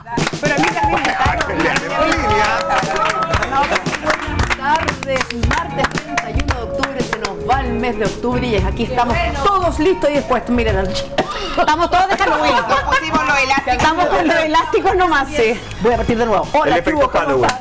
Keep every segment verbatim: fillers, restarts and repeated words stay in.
Pero a mí también me tardes, martes treinta y uno de octubre, se nos va el mes de octubre y aquí estamos todos listos y dispuestos. Miren, estamos todos de Halloween. Pusimos los elásticos. Estamos con los elásticos nomás, sí. Voy a partir de nuevo. Hola, el efecto Halloween.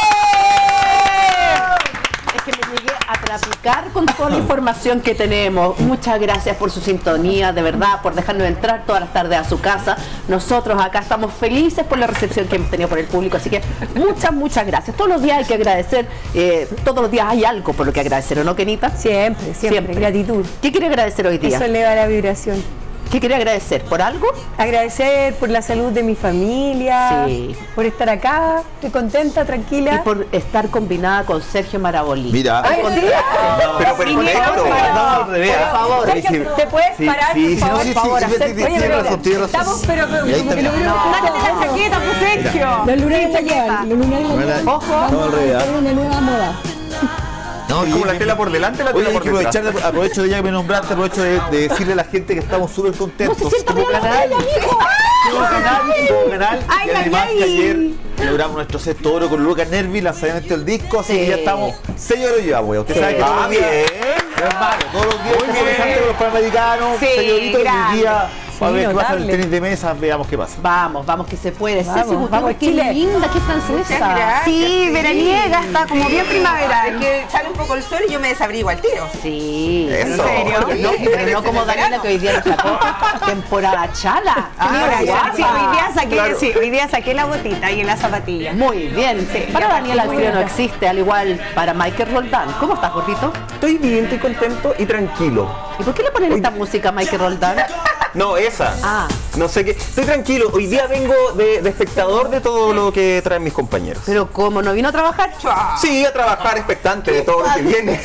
Es que me llegué a trapicar con toda la información que tenemos. Muchas gracias por su sintonía, de verdad, por dejarnos entrar todas las tardes a su casa. Nosotros acá estamos felices por la recepción que hemos tenido por el público, así que muchas, muchas gracias. Todos los días hay que agradecer, eh, todos los días hay algo por lo que agradecer, ¿o no, Kenita? Siempre, siempre, siempre. Gratitud. ¿Qué quiere agradecer hoy día? Eso eleva la vibración. ¿Qué quiere agradecer? ¿Por algo? Agradecer por la salud de mi familia, sí, por estar acá, estoy contenta, tranquila. Y por estar combinada con Sergio Marabolí. Mira. Ay, ¿sí? No, pero perfecto. No, por favor. Sergio, ¿te puedes sí, parar, sí, por favor? sí, sí, por favor, sí, hacer- sí, sí, Oye, tiene pero razón, tiene razón. Estamos, pero, pero, Y ahí como que está. lo veo- No. Sácate la chaqueta, pues, Sergio. Los lunares la Sí, llevan, chaqueta. los lunares la llevan. Ojo. No, al revés. Es una nueva moda. No, ¿Es como la tela por delante o la Oye, tela hay por que detrás? aprovechar, de- aprovecho de ya que me nombraste, aprovecho de, de decirle a la gente que estamos súper contentos. No se sienta como bien la canal, tela, mijo. como canal, como canal, Ay, y además ay, que ay. ayer logramos nuestro sexto oro con Lucas Nervi, lanzamiento del disco, así Sí. que ya estamos, sello lo llevamos, ya. Usted Sí. sabe que todos Ah, los días, bien. hermano, todos los días, Muy estamos bien. antes con los panamericanos, Sí, señorito, y grande. hoy día, Sí, a ver qué pasa en el notable. tenis de mesa, veamos qué pasa. Vamos, vamos que se puede. Vamos, Ceci Gutiérrez, vamos, qué Chile. linda, qué francesa. Sí, veraniega, está como bien primaveral. Es que sale un poco el sol y yo me desabrigo al tiro. Sí, Eso. ¿en serio? Sí, No, pero parece no como de Daniela, verano. que hoy día nos sacó temporada chala. Ah, Mira, ya, Sí, guapa. hoy día saqué, Claro. sí, hoy día saqué la botita y en la zapatilla. Muy bien. Sí, Para ya Daniela el muy frío no bien. existe, al igual para Michael Roldán. ¿Cómo estás, gordito? Estoy bien, estoy contento y tranquilo. ¿Y por qué le ponen esta música a Michael Roldán? No, esa. Ah. No sé qué. Estoy tranquilo. Hoy día vengo de, de espectador de todo lo que traen mis compañeros. Pero como no vino a trabajar, Sí, a trabajar expectante de todo lo que viene.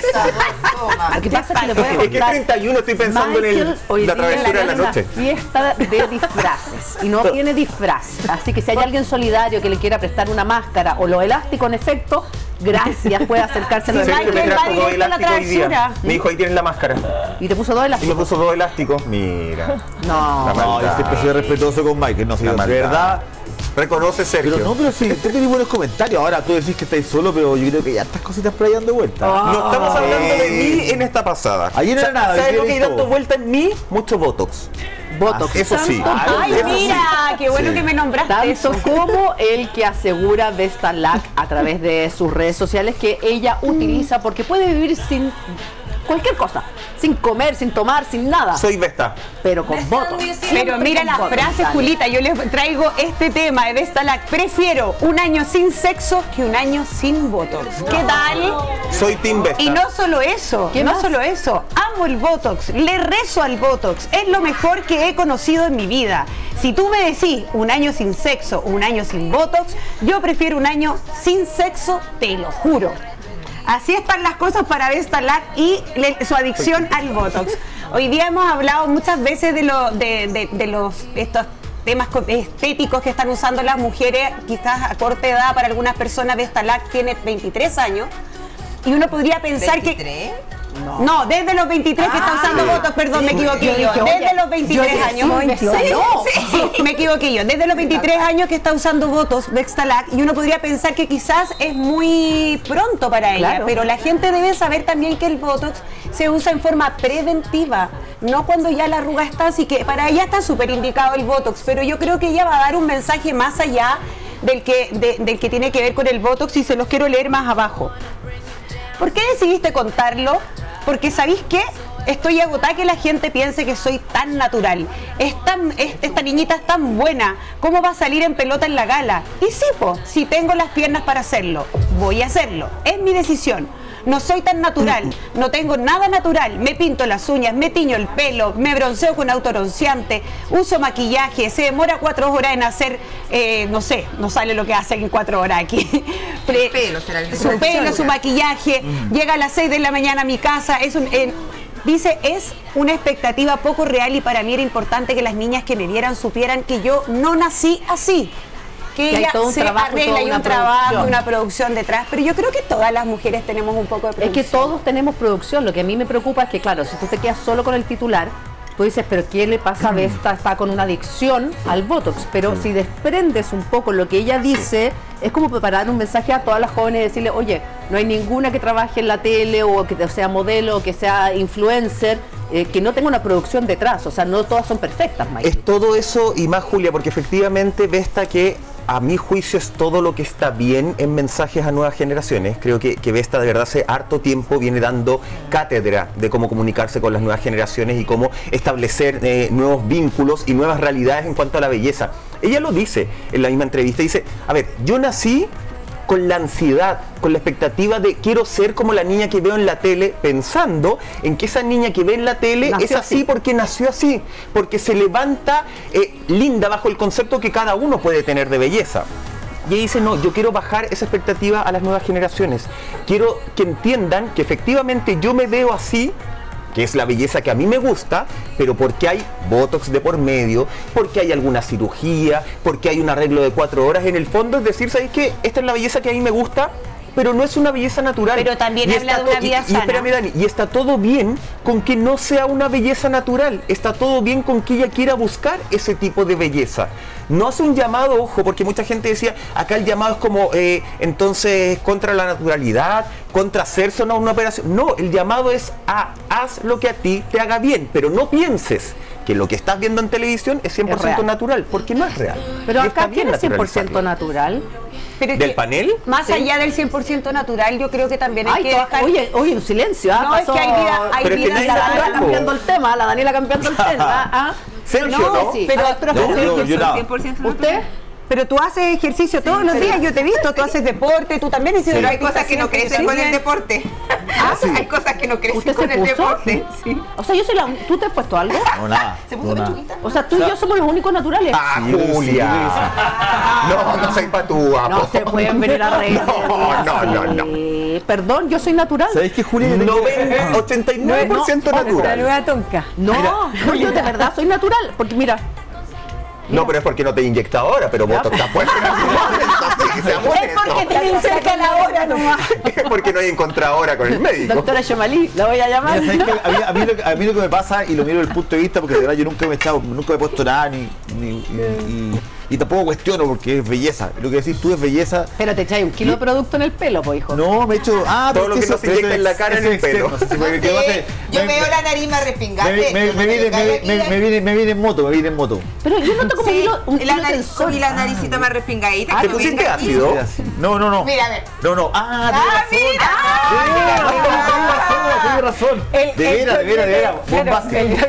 lo que pasa es que le voy a Es que contar. treinta y uno estoy pensando en el- Michael hoy la día travesura de la tiene noche. una fiesta de disfraces y no tiene disfraz. Así que si hay alguien solidario que le quiera prestar una máscara o lo elástico en efecto, gracias, puede acercarse a los Sí, Sergio me Michael va trajo dos directo a la elásticos hoy día. travesura. Me dijo, ahí tienes la máscara. y te puso dos Y me elásticos. puso dos elásticos. Mira. No. La No, yo maldad. siempre soy respetuoso con Michael, no sé, La de maldad. verdad. Reconoce, Sergio. Pero no, pero sí, usted tiene buenos comentarios. Ahora tú decís que estáis solo, pero yo creo que ya estas cositas por ahí dando vuelta. No estamos hablando de mí en esta pasada. Ayer no era nada, ¿Sabes hoy lo día que hay es dando todo. vuelta en mí? Mucho Botox. Botox. Eso sí. Ay, Eso sí. mira, qué bueno Sí. que me nombraste Tanto eso. como el que asegura Vesta Lac a través de sus redes sociales que ella utiliza porque puede vivir sin cualquier cosa, sin comer, sin tomar, sin nada, Soy Vesta. pero con Botox. Pero mira la frase, Julita, yo les traigo este tema de Vestalac. Prefiero un año sin sexo que un año sin Botox. ¿Qué tal? Soy Team Vesta. Y no solo eso, ¿Qué no más? solo eso, amo el Botox, le rezo al Botox, es lo mejor que he conocido en mi vida. Si tú me decís un año sin sexo, un año sin Botox, yo prefiero un año sin sexo, te lo juro. Así están las cosas para Vestalac y le- su adicción al Botox. Hoy día hemos hablado muchas veces de, lo, de, de- de los estos temas co- estéticos que están usando las mujeres, quizás a corta edad. Para algunas personas Vestalac tiene veintitrés años y uno podría pensar que... ¿veintitrés? No. No, desde los veintitrés que está Ah, usando sí. Botox, perdón, me equivoqué Yo yo. dije, oye, Desde los veintitrés yo años. decía Sí, no. sí, me equivoqué yo. Desde los veintitrés años que está usando Botox Vestalac y uno podría pensar que quizás es muy pronto para ella, Claro. pero la gente debe saber también que el Botox se usa en forma preventiva, no cuando ya la arruga está, así que para ella está súper indicado el Botox, pero yo creo que ella va a dar un mensaje más allá del que, de- del que tiene que ver con el Botox y se los quiero leer más abajo. ¿Por qué decidiste contarlo? Porque ¿sabéis qué? Estoy agotada que la gente piense que soy tan natural. Es tan, es- esta niñita es tan buena. ¿Cómo va a salir en pelota en la gala? Y sí, po, si tengo las piernas para hacerlo, voy a hacerlo. Es mi decisión. No soy tan natural, no tengo nada natural. Me pinto las uñas, me tiño el pelo, me bronceo con autobronceante, uso maquillaje, se demora cuatro horas en hacer, eh, no sé, no sale lo que hace en cuatro horas aquí. El pelo será el de Su pelo, su segura. maquillaje, llega a las seis de la mañana a mi casa, es un... eh, dice, es una expectativa poco real y para mí era importante que las niñas que me vieran supieran que yo no nací así. Que Que hay ella todo un se trabajo, arregla toda y una un trabajo, producción. una producción detrás, pero yo creo que todas las mujeres tenemos un poco de Es producción. que todos tenemos producción. Lo que a mí me preocupa es que, claro, si tú te quedas solo con el titular, tú dices, pero ¿qué le pasa a Vesta? Está con una adicción al Botox, pero si desprendes un poco lo que ella dice, es como para dar un mensaje a todas las jóvenes y decirle, oye, no hay ninguna que trabaje en la tele o que sea modelo o que sea influencer, eh, que no tenga una producción detrás, o sea, no todas son perfectas, Mike. Es todo eso y más, Julia, porque efectivamente Vesta, que a mi juicio es todo lo que está bien en mensajes a nuevas generaciones. Creo que, que Vesta de verdad hace harto tiempo viene dando cátedra de cómo comunicarse con las nuevas generaciones y cómo establecer eh, nuevos vínculos y nuevas realidades en cuanto a la belleza. Ella lo dice en la misma entrevista, dice, a ver, yo nací con la ansiedad, con la expectativa de quiero ser como la niña que veo en la tele, pensando en que esa niña que ve en la tele nació es así, así porque nació así, porque se levanta eh, linda bajo el concepto que cada uno puede tener de belleza. Y ella dice, no, yo quiero bajar esa expectativa a las nuevas generaciones. Quiero que entiendan que efectivamente yo me veo así, que es la belleza que a mí me gusta, pero porque hay botox de por medio, porque hay alguna cirugía, porque hay un arreglo de cuatro horas. En el fondo es decir, ¿sabéis qué? Esta es la belleza que a mí me gusta, pero no es una belleza natural. Pero también y habla de una vida y, y, sana. Y espérame, Dani, y está todo bien con que no sea una belleza natural. Está todo bien con que ella quiera buscar ese tipo de belleza. No hace un llamado, ojo, porque mucha gente decía, acá el llamado es como, eh, entonces, contra la naturalidad, contra hacerse o no una operación. No, el llamado es a haz lo que a ti te haga bien, pero no pienses que lo que estás viendo en televisión es cien por ciento es natural, porque no es real. Pero Y acá, está bien ¿quién es cien por ciento naturalizarlo. natural? Pero es ¿Del que, panel? Más Sí. allá del cien por ciento natural, yo creo que también hay Ay, que todas- dejar... oye, oye, un silencio, ¿ah? No, es Pasó- que hay vida- hay Pero es que vida nadie la se sana. Daniela atrapa. cambiando el tema, la Daniela cambiando el tema. ¿ah? Sergio, No, ¿no? sí. Pero- A ver, pero- No, yo- yo nada. cien por ciento ¿Usted? Pero tú haces ejercicio todos los días, yo te he visto, tú haces deporte, tú también hiciste Pero hay cosas que no crecen con el deporte. deporte. Hay cosas que no crecen ¿Usted con se el puso? deporte. Sí. O sea, yo soy la un- ¿tú te has puesto algo? No, nada. ¿Se no, puso nada. lechuguita? O sea, tú y yo somos los únicos naturales. Ah, Sí, yo creo que sí, Julia. No, no soy patúa. No se pueden ver en las redes. No, no, no, no. Sí. Perdón, yo soy natural. ¿Sabéis qué, Julia? Yo tengo- noventa, ochenta y nueve por ciento No, no, natural. nueva tonca. No, no, yo de verdad soy natural. Porque mira, No, pero es porque no te he inyectado ahora, pero Botox está puesto. Entonces, seamos Es porque honestos. tienen cerca la hora nomás. Es porque no hay encontrado ahora con el médico. doctora Shomalí, la voy a llamar. Mira, ¿sabes qué? A mí, a mí lo, que- a mí lo que me pasa, y lo miro desde el punto de vista, porque de verdad yo nunca me he echado, nunca me he puesto nada, ni, ni- y, y- y tampoco cuestiono porque es belleza. Lo que decís tú es belleza. Pero te echáis un kilo de producto en el pelo, pues, hijo. No, me he hecho. Ah, Todo pero lo es que no eso- se inyecta eso en la es- cara, en eso el es pelo. externo, no sé si me- No ¿qué va a sé, hacer? yo Me- veo la nariz más respingada. Me, me, me, me vine, me, me, me vine, me vine en moto, me vine en moto. Pero yo noto como Sí, hilo, un y la, hilo nariz, tensor. y la naricita más respingadita. ¿Te que no pusiste venga aquí. ácido? No, no, no. Mira, a ver. No, no. Ah, Ah, tienes mira. razón. Ah, Tienes razón, tienes razón. El- De el- veras, de veras, de veras. claro, Bombástico. el-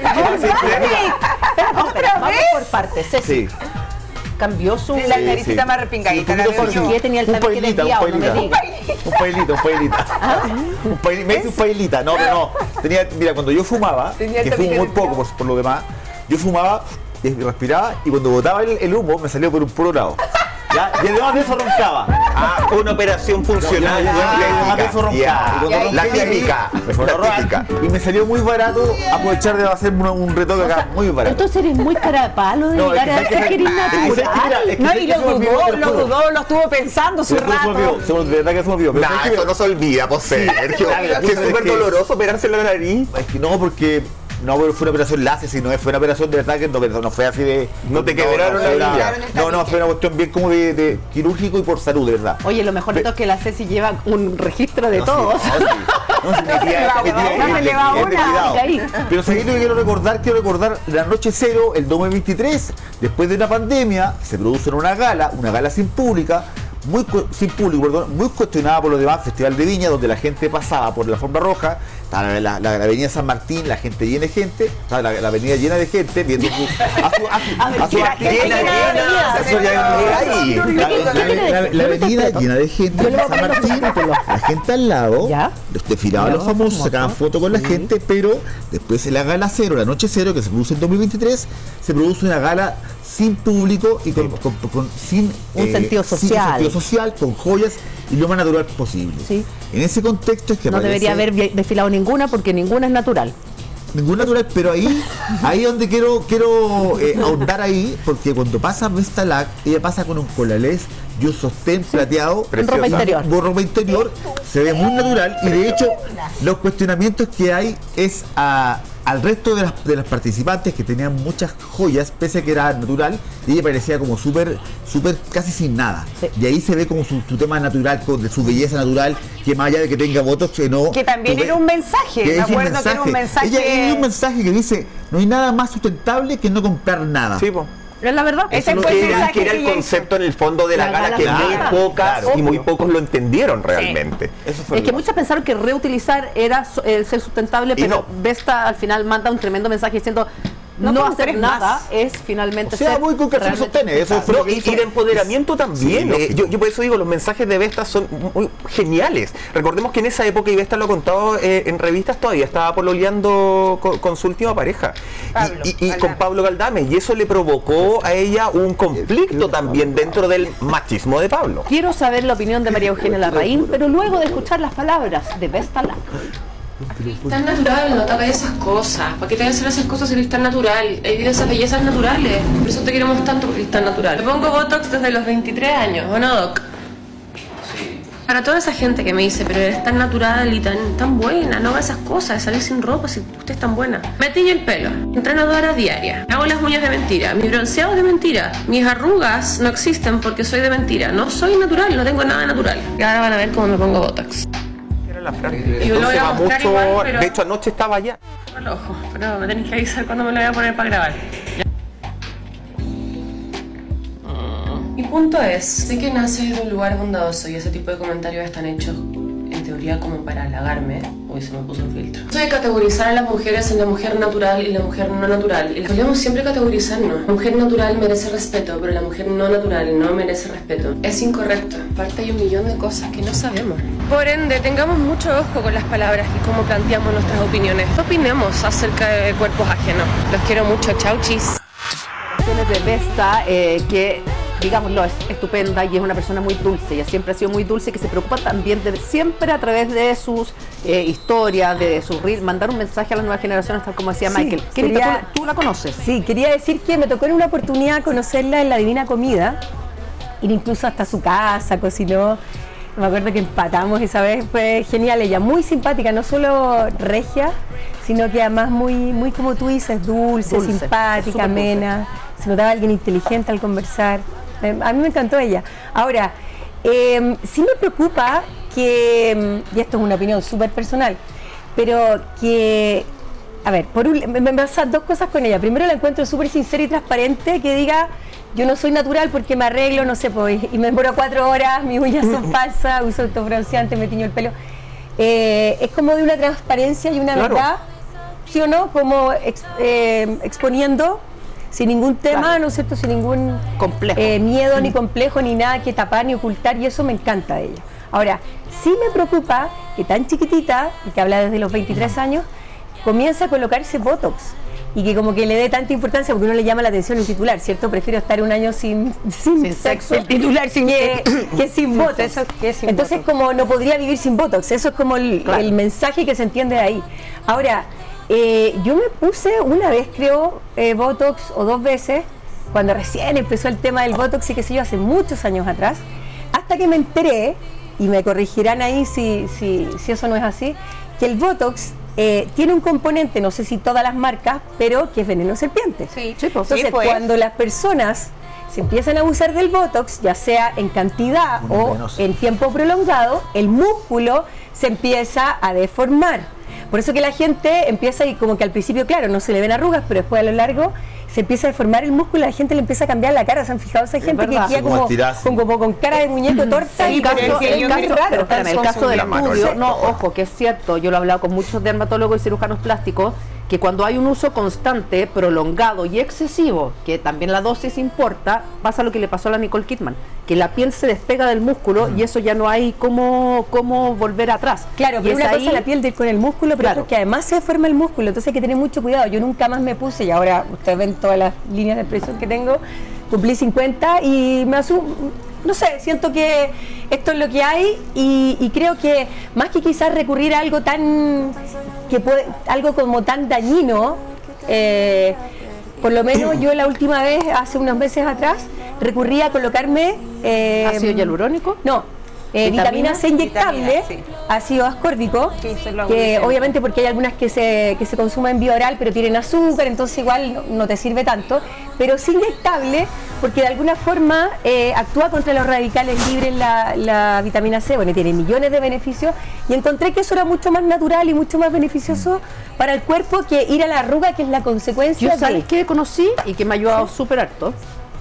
Espera, vamos por partes. Ceci, Sí. cambió su... La Sí, naricita sí. más respingadita. Sí, la un poquito veo por yo. qué tenía el Un tabique pailita, un desviado? No me pailita. digas. Un pailita, un pailita. Un pailita. Me hice un pailita. No, pero no. Tenía, mira, cuando yo fumaba, Tenía el que fumo tabique muy poco por, por lo demás, yo fumaba, y respiraba y cuando botaba el, el humo me salía por un puro lado. ¿Ya? Y además de eso roncaba. Ah, una operación funcional. Ya, ya, ya, ya, además de eso roncaba. Ya, Y cuando la roncaba ahí, típica. me fue a La ahorrar. típica. Y me salió muy barato aprovechar de hacerme un, un retoque acá, muy barato. Entonces eres muy cara de palo de No, es llegar que a sabes decir que- que eres es que sabes que natural. mira, es que No, sabes y que lo se me olvidó, dudó, te lo lo juro. dudó, lo estuvo pensando su Se me rato. olvidó, se me olvidó, de verdad que se me olvidó. Pero Nah, sabes que- eso no se olvida, pues Sergio. Claro, Si es es súper que- doloroso pegarse la nariz. Es que no, porque no pero fue una operación láser, sino fue una operación de verdad que no, no fue así de. No te quebraron no, la fue una- villa. No, no, fue una cuestión bien como de, de quirúrgico y por salud, de verdad. Oye, lo mejor de todo es que la Ceci lleva un registro de No, todos. sí, no, sí. No, sí, mi tía- va mi tía una, es se de- le va es de una, cuidado. ahí. Pero seguir lo que quiero recordar, quiero recordar la noche cero, el dos mil veintitrés, después de una pandemia, se produce en una gala, una gala sin pública, muy cu- sin público, perdón, muy cuestionada por los demás, Festival de Viña, donde la gente pasaba por la alfombra roja, estaba la, la, la avenida San Martín, la gente llena de gente, estaba la, la avenida llena de gente, viendo su, a su, a su, a su- Llena, llena. eso ya era ahí. La, la- la- la avenida llena de gente, en San Martín, la gente al lado, ¿Ya? desfilaban los Ya, famosos, famoso. sacaban fotos con la gente, pero después en la gala cero, la noche cero, que se produce en dos mil veintitrés, se produce una gala sin público y con, con- con- sin Un sentido sin social. un sentido social, con joyas y lo más natural posible. Sí. En ese contexto es que No aparece- debería haber vi- desfilado ninguna porque ninguna es natural. ningún natural, pero ahí ahí donde quiero quiero eh, ahondar ahí, porque cuando pasa Vestalac, ella pasa con un colalés y un sostén plateado, En ropa interior. con ropa interior, se ve muy natural y de hecho los cuestionamientos que hay es a al resto de las, de las participantes que tenían muchas joyas, pese a que era natural, y ella parecía como súper, súper casi sin nada. Sí. Y ahí se ve como su, su tema natural, con, de su belleza natural, que más allá de que tenga botox, que no. Que también tuve- era un mensaje, que me es un acuerdo que era un mensaje. Ella ella un mensaje que dice, no hay nada más sustentable que no comprar nada. Sí, po. Es la verdad. Ese Eso fue que el era, mensaje que era que el ella concepto en el fondo de la, La gala, gala que claro, muy pocas claro. y muy pocos lo entendieron realmente. Eso fue Es que muchos pensaron que reutilizar era so- eh, ser sustentable, Y pero no. Vesta al final manda un tremendo mensaje diciendo No no, compres hacer más. nada es finalmente O sea, ser muy con que se realmente sostiene, eso sustentable. fue lo No, que y, hizo. y de empoderamiento también. Sí, eh, lógico. yo, yo por eso digo, los mensajes de Vesta son muy geniales. Recordemos que en esa época, y Vesta lo ha contado eh, en revistas todavía, estaba pololeando con, con su última pareja. Y- Pablo y, y Galdame. con Pablo Galdame. Y eso le provocó a ella un conflicto también dentro del machismo de Pablo. Quiero saber la opinión de María Eugenia Larraín, pero luego de escuchar las palabras de Vesta Lac. Tan natural, no te hagas esas cosas. ¿Para qué te vas a hacer esas cosas si eres tan natural? Hay esas bellezas naturales. Por eso te queremos tanto, porque eres tan natural. Me pongo Botox desde los veintitrés años, ¿o no, Doc? Para toda esa gente que me dice, pero eres tan natural y tan, tan buena, no hagas esas cosas, de salir sin ropa si usted es tan buena. Me tiño el pelo, entrenadora diaria, hago las uñas de mentira, mi bronceado es de mentira, mis arrugas no existen porque soy de mentira, no soy natural, no tengo nada natural. Y ahora van a ver cómo me pongo Botox. Era la Fran. Y yo lo voy Entonces a va mostrar mucho. igual, pero- De hecho, anoche estaba allá. Al ojo, pero me tenéis que avisar cuando me lo voy a poner para grabar. Mi punto es, sé que naces de un lugar bondadoso y ese tipo de comentarios están hechos en teoría como para halagarme. Uy, se me puso un filtro. Soy de categorizar a las mujeres en la mujer natural y la mujer no natural. Y solemos siempre categorizarnos. La mujer natural merece respeto, pero la mujer no natural no merece respeto. Es incorrecto. Aparte hay un millón de cosas que no sabemos. Por ende, tengamos mucho ojo con las palabras y cómo planteamos nuestras opiniones. ¿Qué opinemos acerca de cuerpos ajenos? Los quiero mucho. Chau, chis. De Vesta, eh, que digámoslo, es estupenda y es una persona muy dulce. Ella siempre ha sido muy dulce, que se preocupa también de siempre a través de sus eh, historias, de sus reels, mandar un mensaje a las nuevas generaciones, tal como decía Sí, Michael. Kenita, quería- ¿tú, tú la conoces? Sí, quería decir que me tocó en una oportunidad conocerla en La Divina Comida, ir incluso hasta su casa, cocinó. Me acuerdo que empatamos esa vez, fue genial ella, muy simpática, no solo regia, sino que además muy, muy como tú dices, dulce, Dulce, simpática, súper dulce. amena, se notaba alguien inteligente al conversar. Eh, A mí me encantó ella. Ahora, eh, sí me preocupa que, y esto es una opinión súper personal, pero que, a ver, por un, me, me pasan dos cosas con ella. Primero, la encuentro súper sincera y transparente, que diga, yo no soy natural porque me arreglo, no sé, pues, y me demoro cuatro horas, mis uñas son falsas, uso autobronceante, me tiño el pelo. Eh, es como de una transparencia y una Claro. verdad, ¿sí o no? Como ex- eh, exponiendo sin ningún tema, Claro. ¿no es cierto? Sin ningún Complejo. eh, miedo, ni complejo, ni nada que tapar, ni ocultar, y eso me encanta de ella. Ahora, sí me preocupa que tan chiquitita, y que habla desde los veintitrés años, comienza a colocarse Botox. Y que como que le dé tanta importancia, porque uno le llama la atención el titular, ¿cierto? Prefiero estar un año sin, sin, Sin sexo. el titular sin que, que sin Botox. sexo que sin Entonces, Botox. como no podría vivir sin Botox, eso es como el, Claro. el mensaje que se entiende de ahí. Ahora, eh, yo me puse una vez, creo, eh, Botox, o dos veces, cuando recién empezó el tema del Botox y qué sé yo, hace muchos años atrás, hasta que me enteré, y me corregirán ahí si, si, si eso no es así, que el Botox eh, tiene un componente, no sé si todas las marcas, pero que es veneno de serpiente. Sí, Sí, pues. Entonces, Sí, pues. cuando las personas se empiezan a abusar del Botox, ya sea en cantidad Muy o venenoso. en tiempo prolongado, el músculo se empieza a deformar. Por eso que la gente empieza, y como que al principio, claro, no se le ven arrugas, pero después a lo largo se empieza a deformar el músculo, la gente le empieza a cambiar la cara. ¿Se han fijado esa gente que verdad. queda Como como, estirarse. con, como con cara de muñeco torta? El y caso, pero es que el yo caso- me- raro. pero espérame, el caso del La mano, estudio, exacto. no, ojo, que es cierto, yo lo he hablado con muchos dermatólogos y cirujanos plásticos, que cuando hay un uso constante, prolongado y excesivo, que también la dosis importa, pasa lo que le pasó a la Nicole Kidman, que la piel se despega del músculo y eso ya no hay cómo, cómo volver atrás. Claro, Y pero es una ahí- cosa es la piel del- con el músculo, pero Claro. otra es que además se deforma el músculo, entonces hay que tener mucho cuidado. Yo nunca más me puse, y ahora ustedes ven todas las líneas de expresión que tengo, cumplí cincuenta y me asumo, no sé, siento que esto es lo que hay, y, y creo que más que quizás recurrir a algo tan, que puede, algo como tan dañino, eh, por lo menos yo la última vez, hace unos meses atrás, recurrí a colocarme... eh, ¿Ácido hialurónico? no, Eh, vitamina C inyectable, Vitamina, sí. ácido ascórbico, Sí, eso es lo que dicen. obviamente porque hay algunas que se, que se consumen vía oral pero tienen azúcar, entonces igual no, no te sirve tanto, pero sí inyectable porque de alguna forma eh, actúa contra los radicales libres la, la vitamina C, bueno, y tiene millones de beneficios, y encontré que eso era mucho más natural y mucho más beneficioso para el cuerpo que ir a la arruga, que es la consecuencia Yo sabes de... que conocí y que me ha ayudado súper harto.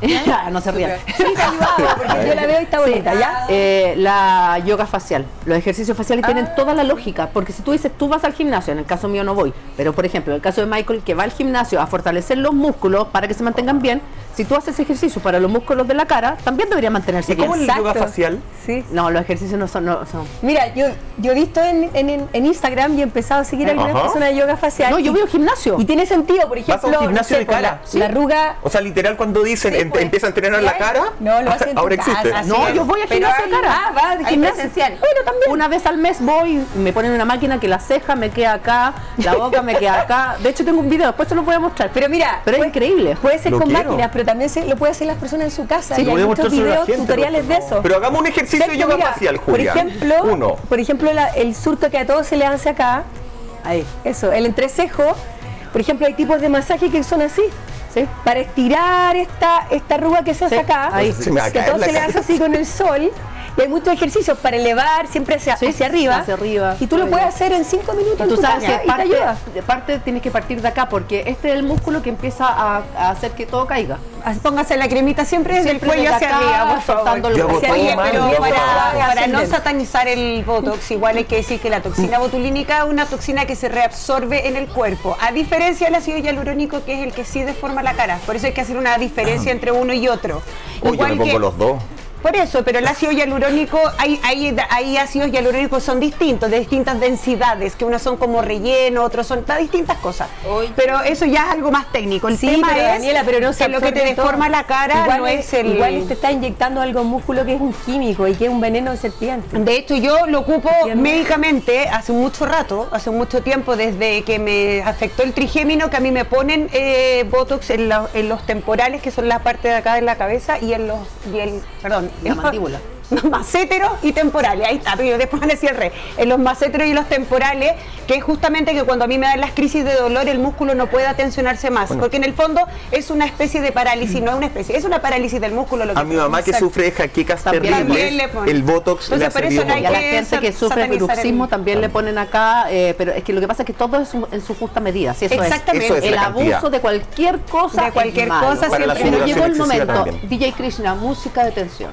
No se rían. Sí, te ha ayudado, porque yo la veo y está bonita, ¿ya? Eh, la yoga facial. Los ejercicios faciales tienen toda la lógica, porque si tú dices, tú vas al gimnasio, en el caso mío no voy, pero por ejemplo, en el caso de Michael, que va al gimnasio a fortalecer los músculos para que se mantengan bien, si tú haces ejercicio para los músculos de la cara, también debería mantenerse ¿Y bien. cómo el yoga facial? Sí. No, los ejercicios no son... No, son- Mira, yo, yo he visto en, en, en Instagram y he empezado a seguir a algunas Ajá. personas de yoga facial. No, yo y- voy al gimnasio. Y tiene sentido, por ¿Vas a un ejemplo, gimnasio de por cara? La, la arruga. O sea, literal cuando dicen Sí, em- pues. empieza a entrenar Sí, la hay- cara, No, lo hacen en tu ahora existe. casa, No, sí. yo voy al Pero gimnasio de hay- cara. Ah, va de Hay gimnasio. presencial. Bueno, también. Una vez al mes voy, me ponen una máquina que la ceja me queda acá, la boca me queda acá. De hecho tengo un video, después se lo voy a mostrar. Pero mira, Pero es puede- increíble. Puede ser Lo con quiero. máquinas, pero también se, lo puede hacer las personas en su casa. Sí, y lo hay voy a muchos mostrárselo a la videos, gente, tutoriales de eso. Pero hagamos un ejercicio de ¿Cierto? yoga Mira, facial, Julia. Por ejemplo, Uno. por ejemplo la- el surco que a todos se le hace acá, Ahí. eso, el entrecejo. Por ejemplo, hay tipos de masaje que son así. ¿Sí? Para estirar esta, esta arruga que se hace Sí, acá, ahí. Se me va a que caer todo la se le cara. hace así con el sol. Y hay muchos ejercicios para elevar siempre hacia, Sí, hacia arriba. hacia arriba. Y tú lo Muy puedes bien. hacer en cinco minutos Y en tú tu sabes casa que y te parte, ayuda. de parte tienes que partir de acá, porque este es el músculo que empieza a, a hacer que todo caiga. Así, póngase la cremita siempre desde Siempre el cuello desde hacia acá, arriba, por favor. soltando el- Yo hago Hacia todo arriba, mal, pero yo hago para, todo. para no Ascendente. satanizar el Botox, igual hay que decir que la toxina botulínica es una toxina que se reabsorbe en el cuerpo, a diferencia del ácido hialurónico, que es el que sí deforma la cara. Por eso hay que hacer una diferencia entre uno y otro. Uy, yo me pongo que- los dos. Por eso, pero el ácido hialurónico, hay, hay, hay ácidos hialurónicos son distintos, de distintas densidades, que unos son como relleno, otros son da distintas cosas. Pero eso ya es algo más técnico. El Sí, tema pero, es Daniela, pero no se que lo que te absorbe todo. deforma la cara igual no es el... Igual te está inyectando algo en músculo que es un químico y que es un veneno de serpiente. De hecho, yo lo ocupo ¿Entiendes? médicamente hace mucho rato, hace mucho tiempo, desde que me afectó el trigémino, que a mí me ponen eh, Botox en, la- en los temporales, que son la parte de acá de la cabeza, y en los, y el, perdón, La en los- mandíbula. los macéteros y temporales, ahí está, pero yo después van a decir el re, en los macéteros y los temporales, que es justamente que cuando a mí me dan las crisis de dolor, el músculo no pueda tensionarse más, porque en el fondo es una especie de parálisis, no es una especie, es una parálisis del músculo. Lo A mi mamá que Exacto. sufre de jaquecas También terribles, le ponen. el Botox le Entonces, ha por eso servido no hay Y a la que gente que sat- sufre satanizar bruxismo el- también le ponen acá, eh, pero es que lo que pasa es que todo es su- en su justa medida. Si eso Exactamente. es, Eso es el la abuso cantidad. de cualquier cosa, De cualquier es malo. cosa Para la siempre- Pero llegó el sudoración excesiva momento. también. D J Krishna, música de tensión.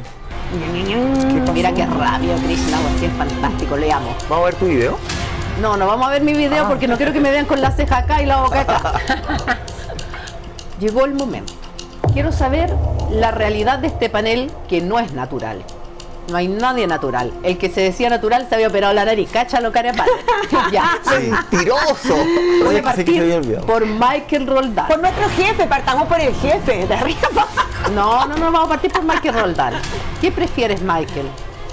Mira qué rabia, Krishna, porque es fantástico, le amo. Vamos a ver tu video. No, no vamos a ver mi video porque no quiero que me vean con la ceja acá y la boca acá. Llegó el momento. Quiero saber la realidad de este panel que no es natural. No hay nadie natural. El que se decía natural se había operado la nariz. Cáchalo, cara de padre. Ya. ¡Mentiroso! Voy Oye, a pensé que se había partir olvidado. por Michael Roldán. Por nuestro jefe, partamos por el jefe, de arriba para abajo. No, no, no, vamos a partir por Michael Roldán. ¿Qué prefieres, Michael?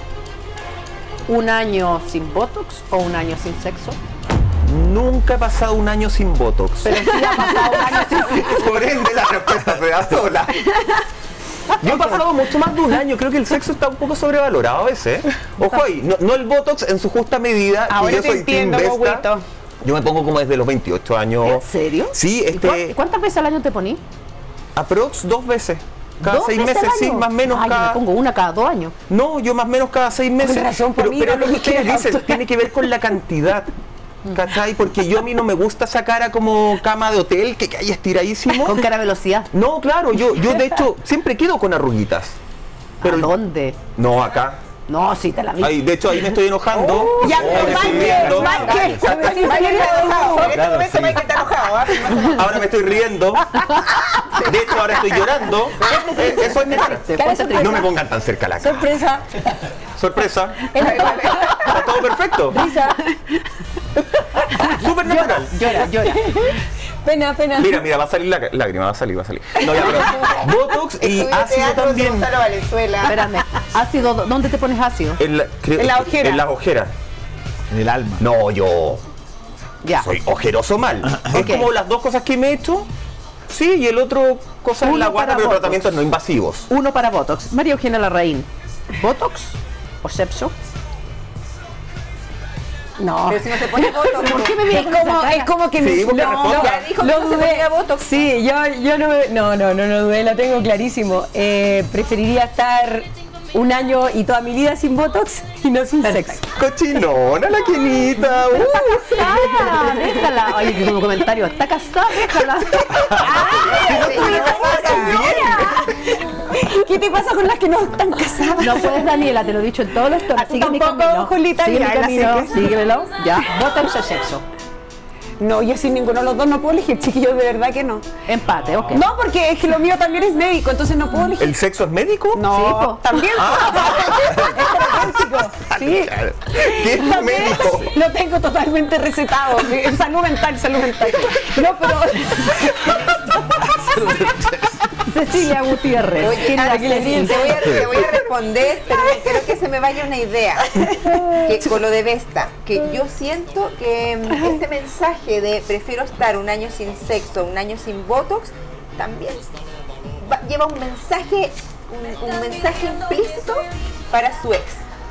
¿Un año sin Botox o un año sin sexo? Nunca he pasado un año sin Botox. Pero sí ha pasado un año sin sexo. Por ende la respuesta se da sola. Yo he pasado mucho más de un año, creo que el sexo está un poco sobrevalorado a veces. ¿eh? Ojo ahí, no, no el Botox en su justa medida, que Ahora yo te soy entiendo, Team Vesta. Boguito. Yo me pongo como desde los veintiocho años. ¿En serio? Sí, ¿Y este, cuán- ¿Cuántas veces al año te poní? aprox dos veces. Cada ¿Dos seis veces meses, al sí, año? más o menos Ah, yo cada... me pongo una cada dos años. No, yo más o menos cada seis meses. razón, pero pues, pero mira, lo que ustedes mira. dicen tiene que ver con la cantidad. ¿Cachai? Porque yo a mí no me gusta esa cara como cama de hotel, que hay estiradísimo. Con cara velocidad. No, claro, yo, yo de hecho siempre quedo con arruguitas. ¿Pero dónde? No, acá. No, sí te la vi. Ahí, de hecho, ahí me estoy enojando. Ya, Oh, pero me estoy Michael, riendo. Michael, Michael está enojado. En este momento Michael está enojado, ¿ah? Ahora me estoy riendo. De hecho, ahora estoy llorando. Eh, Eso es mi cara. Te cuenta triste. No me pongan tan cerca la cara. Sorpresa. Sorpresa. Está todo perfecto. Risa. Súper natural. Llora, llora. Pena, pena. Mira, mira, va a salir la lágrima, va a salir, va a salir. No, ya, pero Botox y Estudio ácido teatro de también. Gonzalo Valenzuela. Espérame. Ácido, ¿dónde te pones ácido? En la, creo- En la ojera. En las ojeras. En el alma. No, yo Ya. soy ojeroso mal. Ok. Es como las dos cosas que me he hecho. Sí, y el otro, cosas en Uno la guata, para pero Botox. tratamientos no invasivos. Uno para Botox. María Eugenia Larraín. ¿Botox o sepso. No. Pero si no se pone botox. ¿Por qué me miras Es con esa como, cara? es como que Sí, me- porque no, responda. Ya dijo que Lo no se dudé. ponía botox. Sí, yo, yo no, me- no, no, no, no dudé, lo tengo clarísimo. Eh, preferiría estar un año y toda mi vida sin botox y no sin sexo. Cochinona la Kenita. Uh. Ah, déjala. Oye, que como comentario, está casada, déjala. ¿Qué te pasa con las que no están casadas? No puedes, Daniela, te lo he dicho en todos los tonos. Ah, tú Sigue mi tampoco, camino. Julita, Sigue mi ya, la camino. sé que- Síguemelo. Ya. Botox o sexo. No, yo sin ninguno de los dos no puedo elegir, chiquillos, de verdad que no. Empate, ok. No, porque es que lo mío también es médico, entonces no puedo elegir. ¿El sexo es médico? No, Sí, po. también. Sí, ¿Qué es también médico? lo tengo totalmente recetado. Salud mental, salud mental. No, pero Cecilia Gutiérrez. Oye, ¿Quién Ana, la Ceci? te voy, a, te voy a responder, pero quiero que se me vaya una idea. Que con lo de Vesta, que yo siento que mm, este mensaje de prefiero estar un año sin sexo, un año sin botox, también va- lleva un mensaje, un, un mensaje implícito para su ex.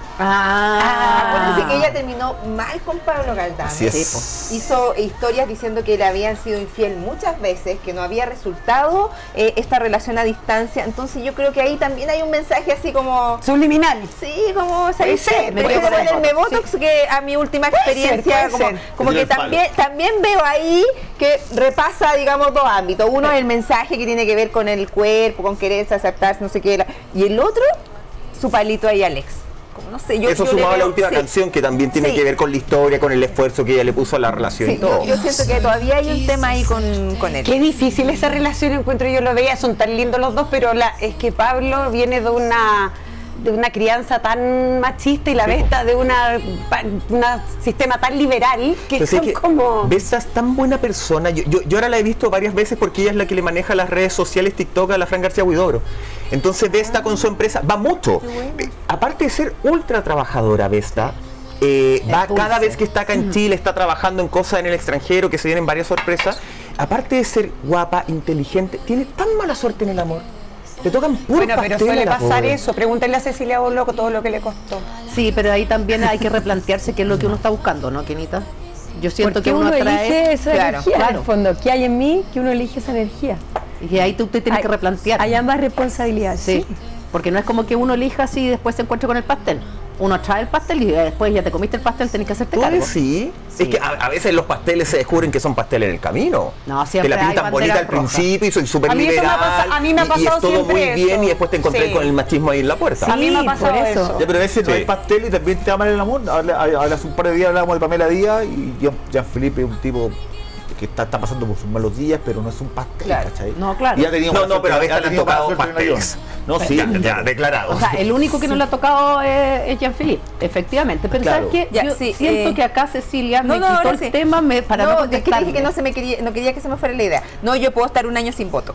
Ah, Acuérdense que ella terminó mal con Pablo Galdame. Así es. Hizo historias diciendo que le habían sido infiel muchas veces, que no había resultado eh, esta relación a distancia. Entonces yo creo que ahí también hay un mensaje así como... subliminal. Sí, como Puede ¿sabes ser, qué? me Prefiero puede ser. ponerme botox que a mi última Puede experiencia. ser, puede como ser. como Que que tiene el también, también veo ahí que repasa, digamos, dos ámbitos. Uno es el mensaje que tiene que ver con el cuerpo, con quererse, aceptarse, no sé qué. la- Y el otro, su palito ahí, Alex. Como no sé, yo, Eso yo le sumado a la veo- última sí. canción que también tiene Sí. que ver con la historia, con el esfuerzo que ella le puso a la relación Sí, y todo. yo, yo siento que todavía hay un tema ahí con, con él. Qué difícil esa relación, encuentro yo, lo veía, son tan lindos los dos, pero la, es que Pablo viene de una de una crianza tan machista y la Vesta de una pa- una sistema tan liberal que Entonces, son es que como... Vesta es tan buena persona. Yo, yo, yo ahora la he visto varias veces porque ella es la que le maneja las redes sociales, TikTok a la Fran García Huidobro. Entonces Vesta con su empresa va mucho. Eh, Aparte de ser ultra trabajadora, Vesta, eh, va dulce. cada vez que está acá en Chile, está trabajando en cosas en el extranjero, que se vienen varias sorpresas. Aparte de ser guapa, inteligente, tiene tan mala suerte en el amor. Le tocan puro Bueno, pero pastel suele a la pasar pobre. eso. Pregúntale a Cecilia Boloco todo lo que le costó. Sí, pero ahí también hay que replantearse qué es lo que uno está buscando, ¿no, Kenita? Yo siento Porque que uno uno atrae... elige esa Claro, energía, en claro. el fondo. ¿Qué hay en mí? Que uno elige esa energía. Y ahí tú te tienes Hay- que replantear. Hay ambas responsabilidades. Sí. Sí. Porque no es como que uno elija así y después se encuentre con el pastel. Uno trae el pastel y después ya te comiste el pastel, tenés que hacerte ¿Tú cargo. sí? Sí. Es que a, a veces los pasteles se descubren que son pasteles en el camino. No, siempre Te la hay pintan bonita al banderas rojas. principio y soy súper A mí eso me ha liberal. pasado- a mí me ha y- y, pasado es todo siempre muy bien eso. y después te encontré Sí. con el machismo ahí en la puerta. A mí me ha Sí, pasado por eso. eso. Ya, pero a veces no Sí. hay pastel y también te aman el amor. Ahora, ahora hace un par de días hablábamos de Pamela Díaz y Jean, Jean Felipe es un tipo que está, está pasando por sus malos días, pero no es un pastel, Claro. ¿cachai? No, claro. Y ha tenido No, mala no, pero a suerte- veces ha le han tenido mala tocado suerte en el pasteles. avión. No, sí. Ya, ya, declarado. O sea, el único que no le ha tocado es, es Jean-Philippe, efectivamente. Pero Claro. ¿sabes qué? Ya, Yo sí, siento eh, que acá Cecilia No, me no, quitó ahora el sí. tema me- para no, no, es que contestarme. dije que no se me quería, no quería que se me fuera la idea. No, yo puedo estar un año sin botox.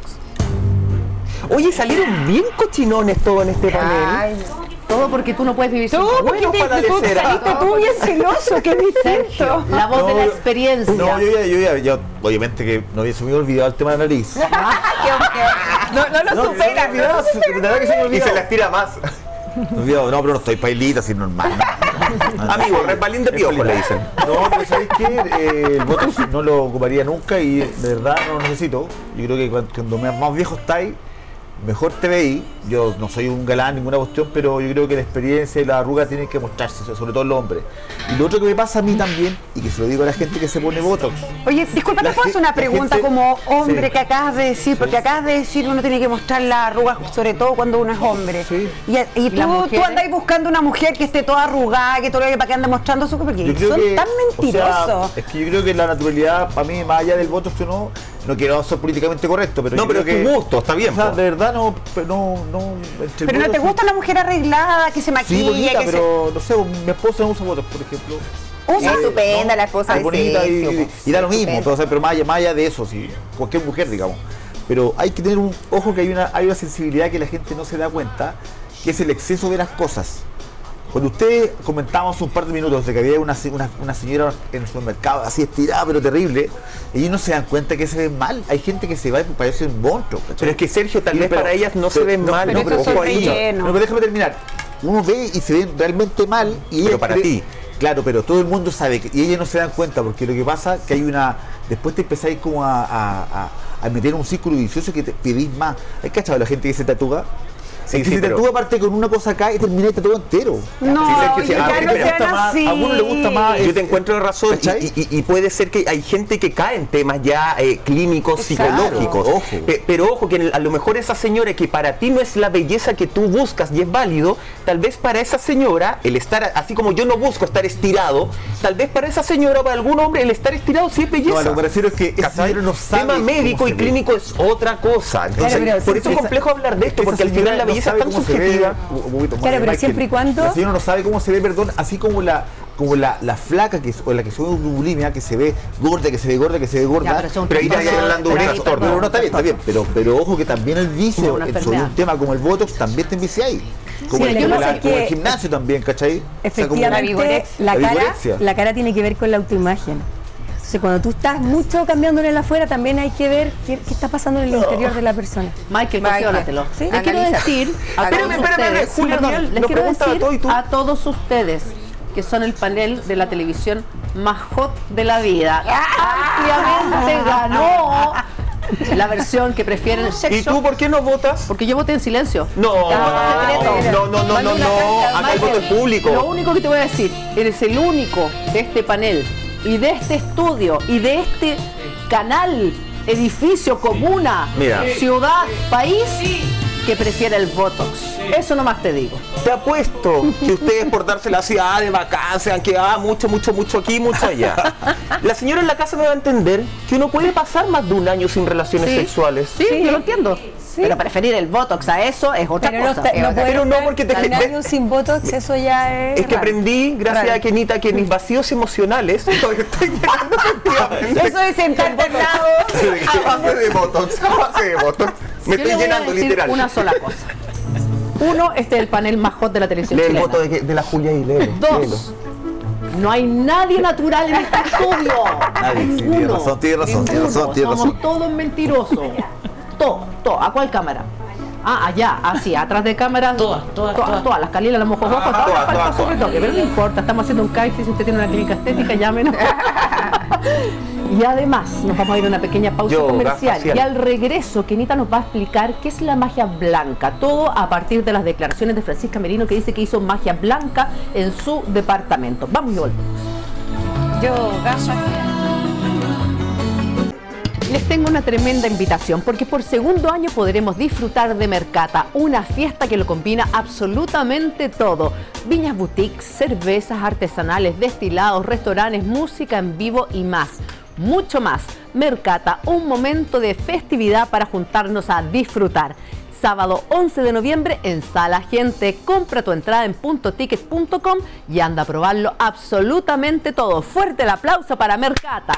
Oye, salieron bien cochinones todos en este panel. Ay, no. Todo porque tú no puedes vivir sin Tú, botox. bueno porque para te- tú desera. saliste tú bien celoso, qué Sergio, distinto. la voz de No, la yo- experiencia. No, yo ya, yo ya, yo, obviamente que no había se me había olvidado el tema de la nariz. No, no lo No, se me supera. había olvidado, se- de verdad que se me Y olvidó. se las tira más. Me he olvidado, no, pero no estoy pailita, así normal. Amigo, resbalín de piojo le dicen. No, pero ¿sabes qué? Eh, el botox no lo ocuparía nunca y de verdad no lo necesito. Yo creo que cuando, cuando más más viejo estáis, mejor te veis. Yo no soy un galán, ninguna cuestión, pero yo creo que la experiencia y la arruga tienen que mostrarse, sobre todo los hombres. Y lo otro que me pasa a mí también, y que se lo digo a la gente que se pone botox, Oye, disculpa, ¿te La puedo ge- hacer una la pregunta gente- como hombre Sí. que acabas de decir? Porque Sí. acabas de decir uno tiene que mostrar las arrugas, sobre todo cuando uno es hombre. Sí. Y, y las tú, mujeres? tú andáis buscando una mujer que esté toda arrugada, que todo lo que para que ande mostrando su porque yo creo son que, tan o mentirosos. sea, es que yo creo que la naturalidad, para mí, más allá del botox o no, no quiero ser políticamente correcto, pero No, yo pero creo es que, tu gusto, está bien. o sea, po. de verdad no, no, no. entre el Pero no te botox y- gusta una mujer arreglada, que se Sí, maquilla, bonita, que pero no sé, mi esposa no usa botox, por ejemplo. Usa Eh, estupenda la esposa es de bonita y, Sergio, y- pues. y da lo mismo, Estupenda. pero, o sea, pero más allá, más allá de eso, sí, cualquier mujer, digamos. Pero hay que tener un ojo que hay una, hay una sensibilidad que la gente no se da cuenta, que es el exceso de las cosas. Cuando ustedes comentábamos un par de minutos de que había una, se- una, una señora en el supermercado así estirada, pero terrible, ellos no se dan cuenta que se ven mal. Hay gente que se va y parece un monstruo. ¿cachai? Pero es que Sergio, tal Y- vez pero- para ellas no se pero- ven mal. pero no, esos ojo son ahí. rellenos. No, pero déjame terminar. uno ve y se ven realmente mal. Y Pero ella para cree- ti. Claro, pero todo el mundo sabe que, y ellas no se dan cuenta, porque lo que pasa es que hay una, después te empezáis como a, a, a, a meter en un círculo vicioso que te pedís más. ¿Hay cachado la gente que se tatúa? Sí, Es que sí, se pero- tatúa aparte con una cosa acá y termina el tatuado entero. No, Sí, Sergio, sí, ya a no ver, pero- sean gusta más- así. a uno le gusta más- Yo te encuentro razón y, ¿Cachai? y- y puede ser que hay gente que cae en temas ya eh, clínicos, Exacto. psicológicos. Ojo. Pe- pero ojo, que en el- a lo mejor esa señora que para ti no es la belleza que tú buscas y es válido, tal vez para esa señora el estar, así como yo no busco estar estirado, tal vez para esa señora, para algún hombre, el estar estirado sí es belleza. No, a lo que me refiero es que ese ¿Cachai? señor no sabe tema cómo médico se y ve. clínico es otra cosa. Entonces, Claro, pero por eso es siempre- complejo hablar de esto, Esa porque al señora final la no belleza es sabe tan cómo se ve, subjetiva. un poquito más Claro, de pero Michael. siempre y cuando- La señora no sabe cómo se ve, perdón, así como la como la, la flaca que, o la que sube bulimia, que se ve gorda, que se ve gorda, que se ve gorda. Ya, pero eso es un Pero ahí trastorno. estás hablando de un Pero ahí, trastorno. Pero perdón, no está bien, está bien. Pero, pero ojo que también el Es vicio una eh, sobre enfermedad. un tema como el Botox también te envicia ahí. Como, Sí, el, yo como no la- sé como el qué- gimnasio también, ¿cachai? O sea, como- Efectivamente, La vigorexia. la, La cara, vigorexia. la cara tiene que ver con la autoimagen. Entonces, cuando tú estás mucho cambiando en el afuera, también hay que ver qué, qué está pasando en el interior de la persona. Michael, Michael. cuestiónatelo. Sí. Les quiero Analízate. decir a Espérame, todos espérame, ustedes, Julia, perdón, Daniel, les lo quiero preguntaba decir todo y tú- a todos ustedes que son el panel de la televisión más hot de la vida. Ampliamente ganó la versión que prefieren sex ¿Y tú shop, por qué no votas? porque yo voté en silencio. No, secreto. no, no, no, Mando no, una no, carta, acá el voto es Michael. público. Lo único que te voy a decir, eres el único de este panel y de este estudio y de este canal, edificio, comuna, Mira. ciudad, país, que prefiere el Botox. Eso nomás te digo. Te apuesto que ustedes por darse la ciudad de vacancia han quedado mucho, mucho, mucho aquí, mucho allá. La señora en la casa me va a entender que uno puede pasar más de un año sin relaciones Sí. sexuales. Sí, yo lo entiendo. Pero preferir el Botox a eso es otra Pero no, cosa. está- no puede Pero no, estar porque te- un año sin Botox, eso ya es. Es que raro. aprendí, gracias Raro. a Kenita, que mis vacíos emocionales estoy llenando efectivamente. Eso de sentarte al lado. A base de Botox, a base de Botox. Me Yo le estoy voy a llenando, decir literal. una sola cosa. Uno, este es el panel más hot de la televisión Lee el chilena. voto de, de la Julia y léelo, léelo. Dos, no hay nadie natural en este estudio. Nadie, sí, tiene Ninguno. razón, tiene razón, tiene Ninguno. razón, tiene Somos razón. todos mentirosos. Todo, todo. ¿A cuál cámara? Ah, allá, así, atrás de cámara. Todas, todas, Todas, todas. todas. Las Calilas, las Mojos Ojos, todas, todas, falta todas, su todas. retoque, pero no importa, estamos haciendo un canje. Si usted tiene una clínica estética, llámenos. Y además, nos vamos a ir a una pequeña pausa Yoga comercial. facial. Y al regreso, Kenita nos va a explicar qué es la magia blanca. Todo a partir de las declaraciones de Francisca Merino, que dice que hizo magia blanca en su departamento. Vamos y volvemos. Yo, gafas. Les tengo una tremenda invitación porque por segundo año podremos disfrutar de Mercata, una fiesta que lo combina absolutamente todo. Viñas boutiques, cervezas artesanales, destilados, restaurantes, música en vivo y más. Mucho más. Mercata, un momento de festividad para juntarnos a disfrutar. Sábado once de noviembre en Sala Gente. Compra tu entrada en punto ticket punto com y anda a probarlo absolutamente todo. Fuerte el aplauso para Mercata.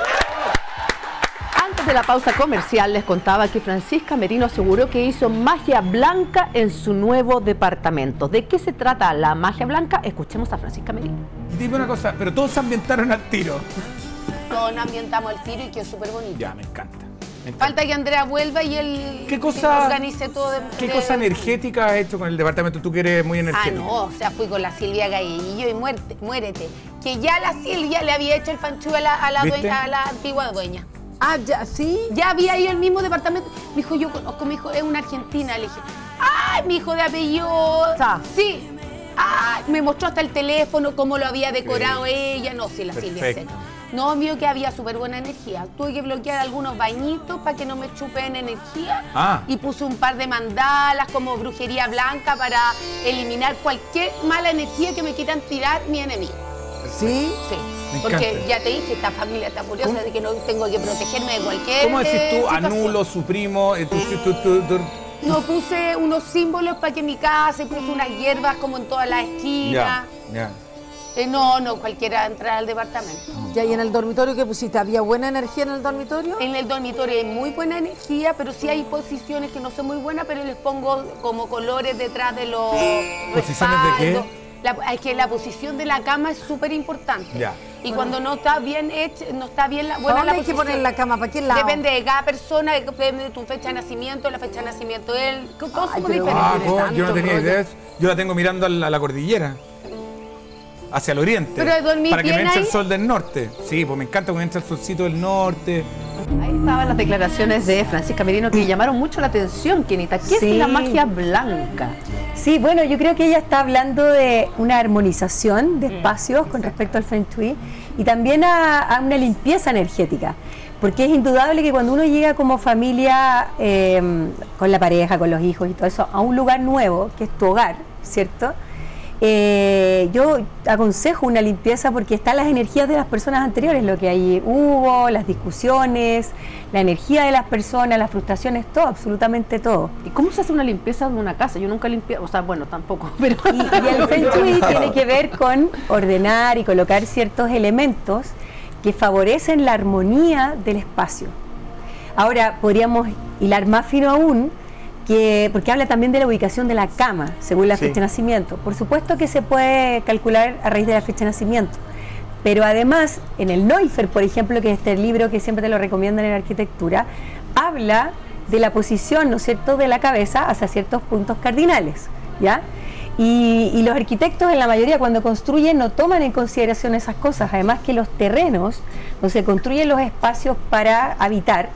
Antes de la pausa comercial les contaba que Francisca Merino aseguró que hizo magia blanca en su nuevo departamento. ¿De qué se trata la magia blanca? Escuchemos a Francisca Merino. Y dime una cosa, pero todos se ambientaron al tiro. Todos nos ambientamos el tiro y quedó súper bonito. Ya, me encanta. me encanta. Falta que Andrea vuelva y él ¿Qué cosa- organice todo. De, ¿Qué de- cosa energética has hecho con el departamento? Tú que eres muy Ah, energético. no, o sea, fui con la Silvia Galleguillo y muerte, muérete. Que ya la Silvia le había hecho el fanchú a la, a la, ¿Viste? dueña, a la antigua dueña. Ah, ya, sí. Ya había ido al mismo departamento. Me dijo, yo conozco, mi hijo es una argentina. Le dije, ¡ay, mi hijo de apellido! Sa. Sí. ¡Ay! Me mostró hasta el teléfono, cómo lo había decorado ella. No, sí, la Silvia es Perfecto. seca. No, vio que había súper buena energía. Tuve que bloquear algunos bañitos para que no me chupen energía. Ah. Y puse un par de mandalas como brujería blanca para eliminar cualquier mala energía que me quieran tirar mi enemigo. Sí. Sí. Me Porque encanta. ya te dije, esta familia está curiosa ¿Cómo? de que no tengo que protegerme de cualquier ¿Cómo decís eh, tú? situación. Anulo, suprimo. eh, tú- tú- tú- tú- No puse unos símbolos para que mi casa, y puse unas hierbas como en todas las esquinas. Ya, ya. Eh, no, no, cualquiera entrar al departamento. Ya, ¿y en el dormitorio qué pusiste? ¿Había buena energía en el dormitorio? En el dormitorio hay muy buena energía, pero sí hay posiciones que no son muy buenas, pero les pongo como colores detrás de los ¿Posiciones de qué? respaldos. La- es que la posición de la cama es súper importante. Ya. y cuando no está bien hecha, no está bien la buena ¿Dónde la hay que posición. poner la cama? ¿Para qué lado? Depende de cada persona, depende de tu fecha de nacimiento, la fecha de nacimiento de él, cosas Ay, muy pero- diferentes. Ah, co- yo no tanto tenía rollo. idea de eso. Yo la tengo mirando a la, a la cordillera. Hacia el oriente. Pero dormí para que me bien entre el ahí. sol del norte. Sí, pues me encanta cuando entra el solcito del norte. Ahí estaban las declaraciones de Francisca Merino que llamaron mucho la atención, Kenita. ¿Qué Sí. es la magia blanca? Sí, bueno, yo creo que ella está hablando de una armonización de espacios con respecto al Feng Shui y también a, a una limpieza energética. Porque es indudable que cuando uno llega como familia, eh, con la pareja, con los hijos y todo eso, a un lugar nuevo, que es tu hogar, ¿cierto? Eh, yo aconsejo una limpieza porque están las energías de las personas anteriores, lo que ahí hubo, las discusiones, la energía de las personas, las frustraciones, todo, absolutamente todo. ¿Y cómo se hace una limpieza de una casa? Yo nunca limpié, o sea, bueno, tampoco, pero... Y, y el Feng Shui tiene que ver con ordenar y colocar ciertos elementos que favorecen la armonía del espacio. Ahora, podríamos hilar más fino aún, que, porque habla también de la ubicación de la cama, según la Sí. fecha de nacimiento. Por supuesto que se puede calcular a raíz de la fecha de nacimiento, pero además, en el Neufer, por ejemplo, que es este libro que siempre te lo recomiendan en arquitectura, habla de la posición, ¿no es cierto?, de la cabeza hacia ciertos puntos cardinales, ¿ya? Y, y los arquitectos en la mayoría cuando construyen no toman en consideración esas cosas, además que los terrenos donde se construyen los espacios para habitar,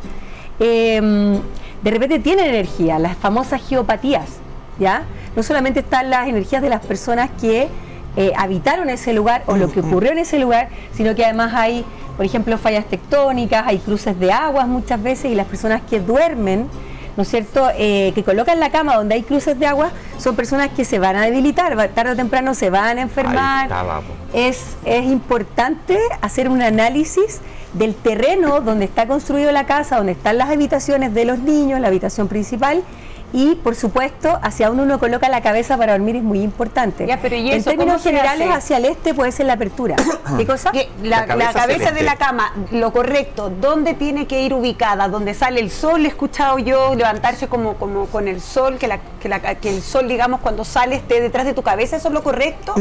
eh, de repente tienen energía, las famosas geopatías, ¿ya? No solamente están las energías de las personas que eh, habitaron ese lugar o lo que ocurrió en ese lugar, sino que además hay, por ejemplo, fallas tectónicas, hay cruces de aguas muchas veces y las personas que duermen, ¿no es cierto?, eh, que colocan la cama donde hay cruces de agua, son personas que se van a debilitar, va- tarde o temprano se van a enfermar. Ahí estaba, po. Es, es importante hacer un análisis del terreno donde está construido la casa, donde están las habitaciones de los niños, la habitación principal, y por supuesto hacia donde uno coloca la cabeza para dormir es muy importante. Ya, pero ¿y en eso términos cómo se generales hace? hacia el este puede ser la apertura. ¿Qué cosa? Que la, La cabeza la cabeza celeste. de la cama, lo correcto, ¿dónde tiene que ir ubicada? ¿Dónde sale el sol? He escuchado yo levantarse como, como con el sol, que, la, que, la, que el sol, digamos, cuando sale esté detrás de tu cabeza, ¿eso es lo correcto?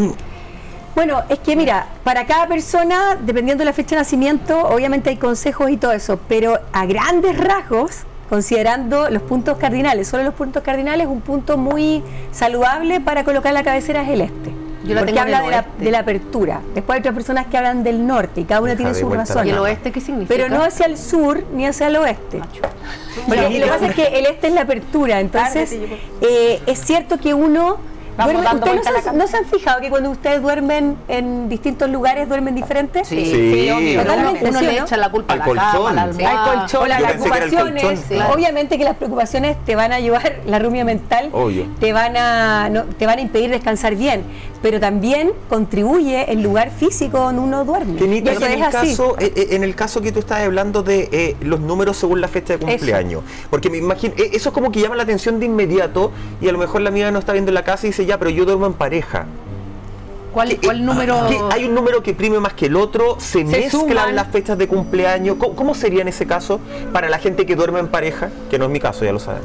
Bueno, es que mira, para cada persona, dependiendo de la fecha de nacimiento, obviamente hay consejos y todo eso, pero a grandes rasgos, considerando los puntos cardinales, solo los puntos cardinales, un punto muy saludable para colocar la cabecera es el este. Yo la porque tengo en habla el de la, oeste. de la apertura. Después hay otras personas que hablan del norte y cada una Deja tiene de sus vuelta la razones. ¿Y el cama. oeste qué significa? Pero no hacia el sur ni hacia el oeste. Porque lo que pasa es que el este es la apertura, entonces eh, es cierto que uno Vamos duerme. dando ¿Ustedes no vuelta a la se, cama. no se han fijado que cuando ustedes duermen en distintos lugares duermen diferentes? Sí, Sí. obvio. Totalmente, Uno ¿sí, le no? echa la culpa Al a la cama, colchón. a la Sí. almohada. Al colchón. O las Yo pensé que era el preocupaciones, colchón. Claro. obviamente que las preocupaciones te van a ayudar, la rumia mental, Obvio. te van a no, te van a impedir descansar bien, pero también contribuye el lugar físico donde uno duerme. Kenita, Y eso y en, es el así. caso, eh, eh, en el caso que tú estás hablando de eh, los números según la fecha de cumpleaños, porque me imagino, eh, eso es como que llama la atención de inmediato y a lo mejor la amiga no está viendo la casa y dice, ya, pero yo duermo en pareja. ¿Cuál, ¿Qué- cuál eh, número? qué- ¿Hay un número que prime más que el otro? ¿Se, Se mezclan suman. las fechas de cumpleaños? ¿Cómo, cómo sería en ese caso para la gente que duerme en pareja? Que no es mi caso, ya lo saben.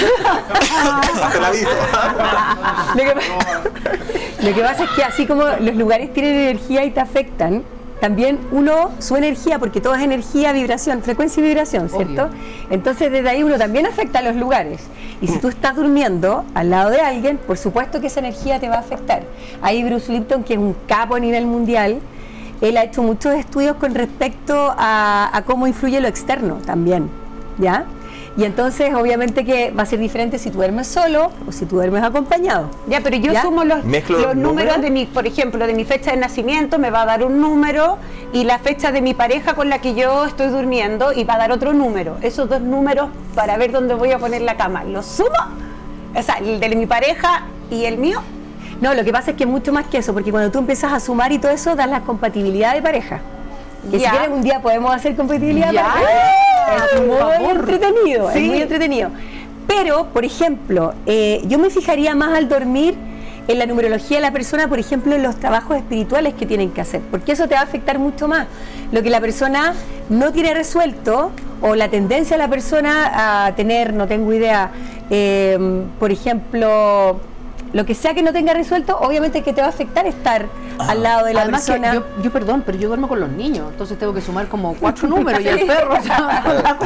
Te la aviso. Lo que, pa- lo que pasa es que así como los lugares tienen energía y te afectan, también uno, su energía, porque todo es energía, vibración, frecuencia y vibración, ¿cierto? Obvio. Entonces desde ahí uno también afecta a los lugares. Y si tú estás durmiendo al lado de alguien, por supuesto que esa energía te va a afectar. Ahí Bruce Lipton, que es un capo a nivel mundial, él ha hecho muchos estudios con respecto a, a cómo influye lo externo también, ¿ya? Y entonces obviamente que va a ser diferente si tú duermes solo o si tú duermes acompañado. Ya, pero yo ¿Ya? sumo los, Mezclo los los números números. de mi, por ejemplo, de mi fecha de nacimiento, me va a dar un número y la fecha de mi pareja con la que yo estoy durmiendo y va a dar otro número. Esos dos números para ver dónde voy a poner la cama. ¿Los sumo? O sea, el de mi pareja y el mío. No, lo que pasa es que es mucho más que eso, porque cuando tú empiezas a sumar y todo eso, das la compatibilidad de pareja. Que Ya. si quieres un día podemos hacer compatibilidad Ya. de pareja. Es Por muy favor. entretenido, Sí. es muy entretenido. Pero, por ejemplo, eh, yo me fijaría más al dormir en la numerología de la persona, por ejemplo, en los trabajos espirituales que tienen que hacer, porque eso te va a afectar mucho más. Lo que la persona no tiene resuelto, o la tendencia de la persona a tener, no tengo idea, eh, por ejemplo, lo que sea que no tenga resuelto, obviamente que te va a afectar estar ah. al lado de la Además persona. Que yo, yo, perdón, pero yo duermo con los niños, entonces tengo que sumar como cuatro números y el perro, o sea,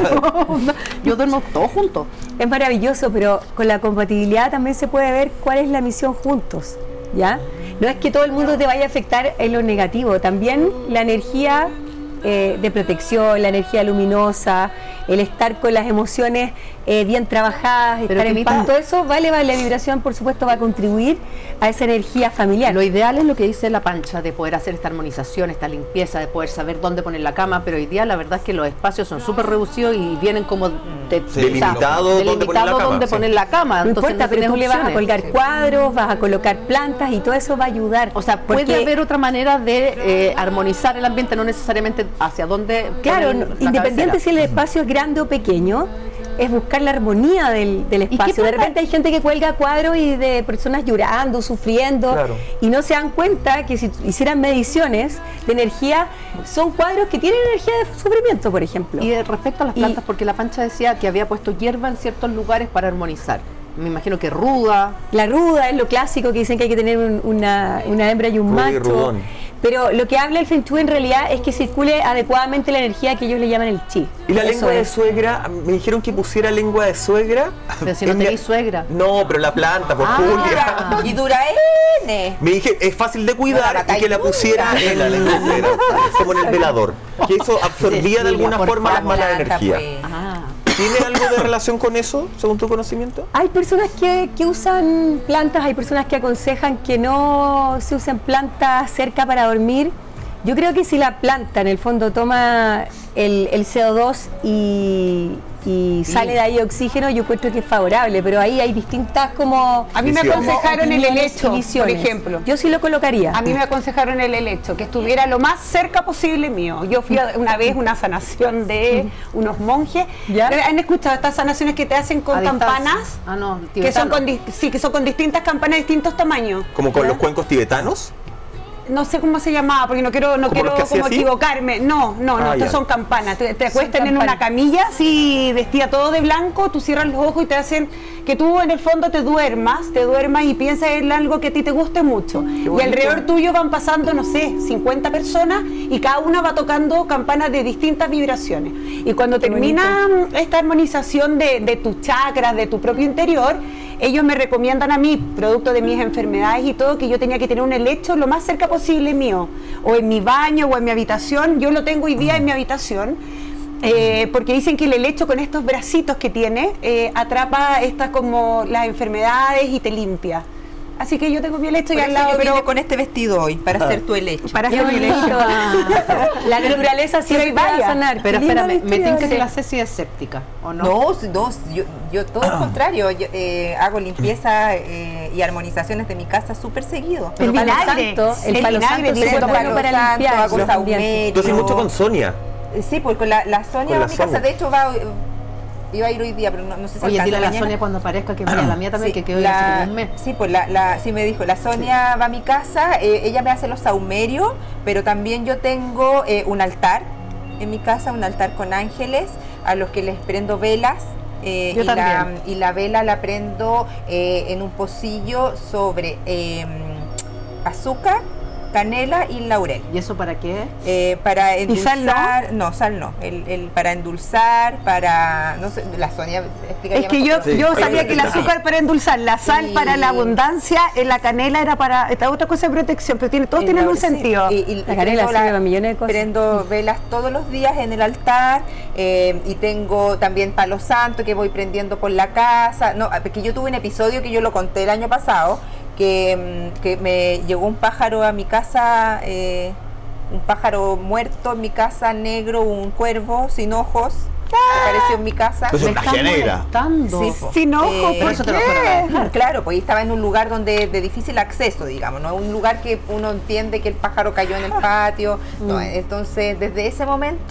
yo duermo todos juntos. Es maravilloso, pero con la compatibilidad también se puede ver cuál es la misión juntos, ¿ya? No es que todo el mundo te vaya a afectar en lo negativo, también la energía eh, de protección, la energía luminosa, el estar con las emociones eh, bien trabajadas, pero estar en paz, todo eso vale, vale, la vibración por supuesto va a contribuir a esa energía familiar. Lo ideal es lo que dice la Pancha, de poder hacer esta armonización, esta limpieza, de poder saber dónde poner la cama, pero hoy día la verdad es que los espacios son súper reducidos y vienen como de, sí, delimitado, o sea, dónde poner la cama. Dónde sí. poner la cama. No Entonces, importa, no pero tú le vas a opciones. colgar cuadros, vas a colocar plantas y todo eso va a ayudar. O sea, puede porque, haber otra manera de eh, armonizar el ambiente, no necesariamente hacia dónde. Claro, no, independiente si el espacio es grande o pequeño, es buscar la armonía del, del espacio. De repente hay gente que cuelga cuadros y de personas llorando, sufriendo, claro. y no se dan cuenta que si hicieran mediciones de energía, son cuadros que tienen energía de sufrimiento, por ejemplo. Y respecto a las plantas, y, porque la Pancha decía que había puesto hierba en ciertos lugares para armonizar. Me imagino que ruda. La ruda es lo clásico, que dicen que hay que tener un, una, una hembra y un Rudy macho. Rudón. Pero lo que habla el Feng Shui en realidad es que circule adecuadamente la energía que ellos le llaman el chi. ¿Y la Eso lengua de es. suegra? Me dijeron que pusiera lengua de suegra. Pero si no tenéis suegra. No, pero la planta, por Ah. Julia. Y dura N. Me dije, es fácil de cuidar y que la pusiera en la lengua de suegra, como en el velador. Que eso absorbía de alguna forma las malas energías. Ah. ¿Tiene algo de relación con eso, según tu conocimiento? Hay personas que, que usan plantas, hay personas que aconsejan que no se usen plantas cerca para dormir. Yo creo que si la planta en el fondo toma el, el C O dos y, y Sí. sale de ahí oxígeno, yo encuentro que es favorable, pero ahí hay distintas como... A mí me Visiones. aconsejaron el opiniones helecho, y por visiones. ejemplo. Yo sí lo colocaría. A mí me aconsejaron el helecho, que estuviera lo más cerca posible mío. Yo fui a, una vez a una sanación de unos monjes. ¿Ya? ¿Han escuchado estas sanaciones que te hacen con A distancia. campanas? Ah, no, Que son tibetano. con, di- sí, que son con distintas campanas de distintos tamaños. ¿Como con ¿Ya? los cuencos tibetanos? No sé cómo se llamaba, porque no quiero, no ¿Como quiero los que hacía como así? equivocarme. No, no, no, Ah, estas ya. son campanas. Te, te acuestan en campanas. una camilla, así vestida todo de blanco, tú cierras los ojos y te hacen que tú en el fondo te duermas, te duermas y piensas en algo que a ti te guste mucho. Y alrededor tuyo van pasando, no sé, cincuenta personas y cada una va tocando campanas de distintas vibraciones. Y cuando Qué termina esta armonización de, de tus chakras, de tu propio interior, ellos me recomiendan a mí, producto de mis enfermedades y todo, que yo tenía que tener un helecho lo más cerca posible mío, o en mi baño o en mi habitación. Yo lo tengo hoy día en mi habitación, eh, porque dicen que el helecho con estos bracitos que tiene eh, atrapa estas como las enfermedades y te limpia. Así que yo tengo mi helecho y Por al eso lado, yo pero vine con este vestido hoy, para hacer tu helecho. para Qué hacer mi bonito. helecho. La naturaleza siempre va a vaya. sanar. Pero Qué linda espérame, la me historia. tinca que la Ceci es escéptica, ¿o no? No, no, yo, yo todo lo contrario, yo, eh, hago limpieza eh, y armonizaciones de mi casa súper seguido. El Palo vinagre, santo, el el palo vinagre, santo dice es Prendo bueno palo para santo, limpiar hago los ambientes. saumerio. Yo soy mucho con Sonia. Eh, Sí, porque la, la Sonia Con va la a mi casa, Sonia. de hecho va, iba a ir hoy día, pero no, no sé si Oye, alcanza dile a la mañana. Sonia cuando aparezca que vaya a la mía también, Sí, que quedó la- hace como un mes. Sí, pues la, la, sí me dijo, la Sonia va a mi casa, eh, ella me hace los saumerios, pero también yo tengo eh, un altar en mi casa, un altar con ángeles, a los que les prendo velas. eh, Yo y, la, también. y la vela la prendo eh, en un pocillo sobre eh, azúcar, canela y laurel. ¿Y eso para qué? Eh, para ¿Y sal no? endulzar, no, sal no, el, el, para endulzar, para, no sé, la Sonia explicaría Es que mejor. yo, Sí. yo Oye, sabía que el sí. azúcar para endulzar, la sal Y- para la abundancia, eh, la canela era para esta otra cosa de protección, pero tiene, todos El tienen un laurel, sí. sentido. Y- y- La y canela prendo sirve para millones de cosas. Prendo velas todos los días en el altar eh, y tengo también palo santo que voy prendiendo por la casa. No, porque yo tuve un episodio que yo lo conté el año pasado, que, mm, que me llegó un pájaro a mi casa, eh, un pájaro muerto en mi casa, negro, un cuervo sin ojos, que apareció en mi casa. Pues Me es están magia negra. molestando. Sí, po. Sin ojos, Eh, ¿por eso te lo qué? fueron a dejar. Claro, pues estaba en un lugar donde de difícil acceso, digamos, ¿no? Un lugar que uno entiende que el pájaro cayó en el patio. No, entonces, desde ese momento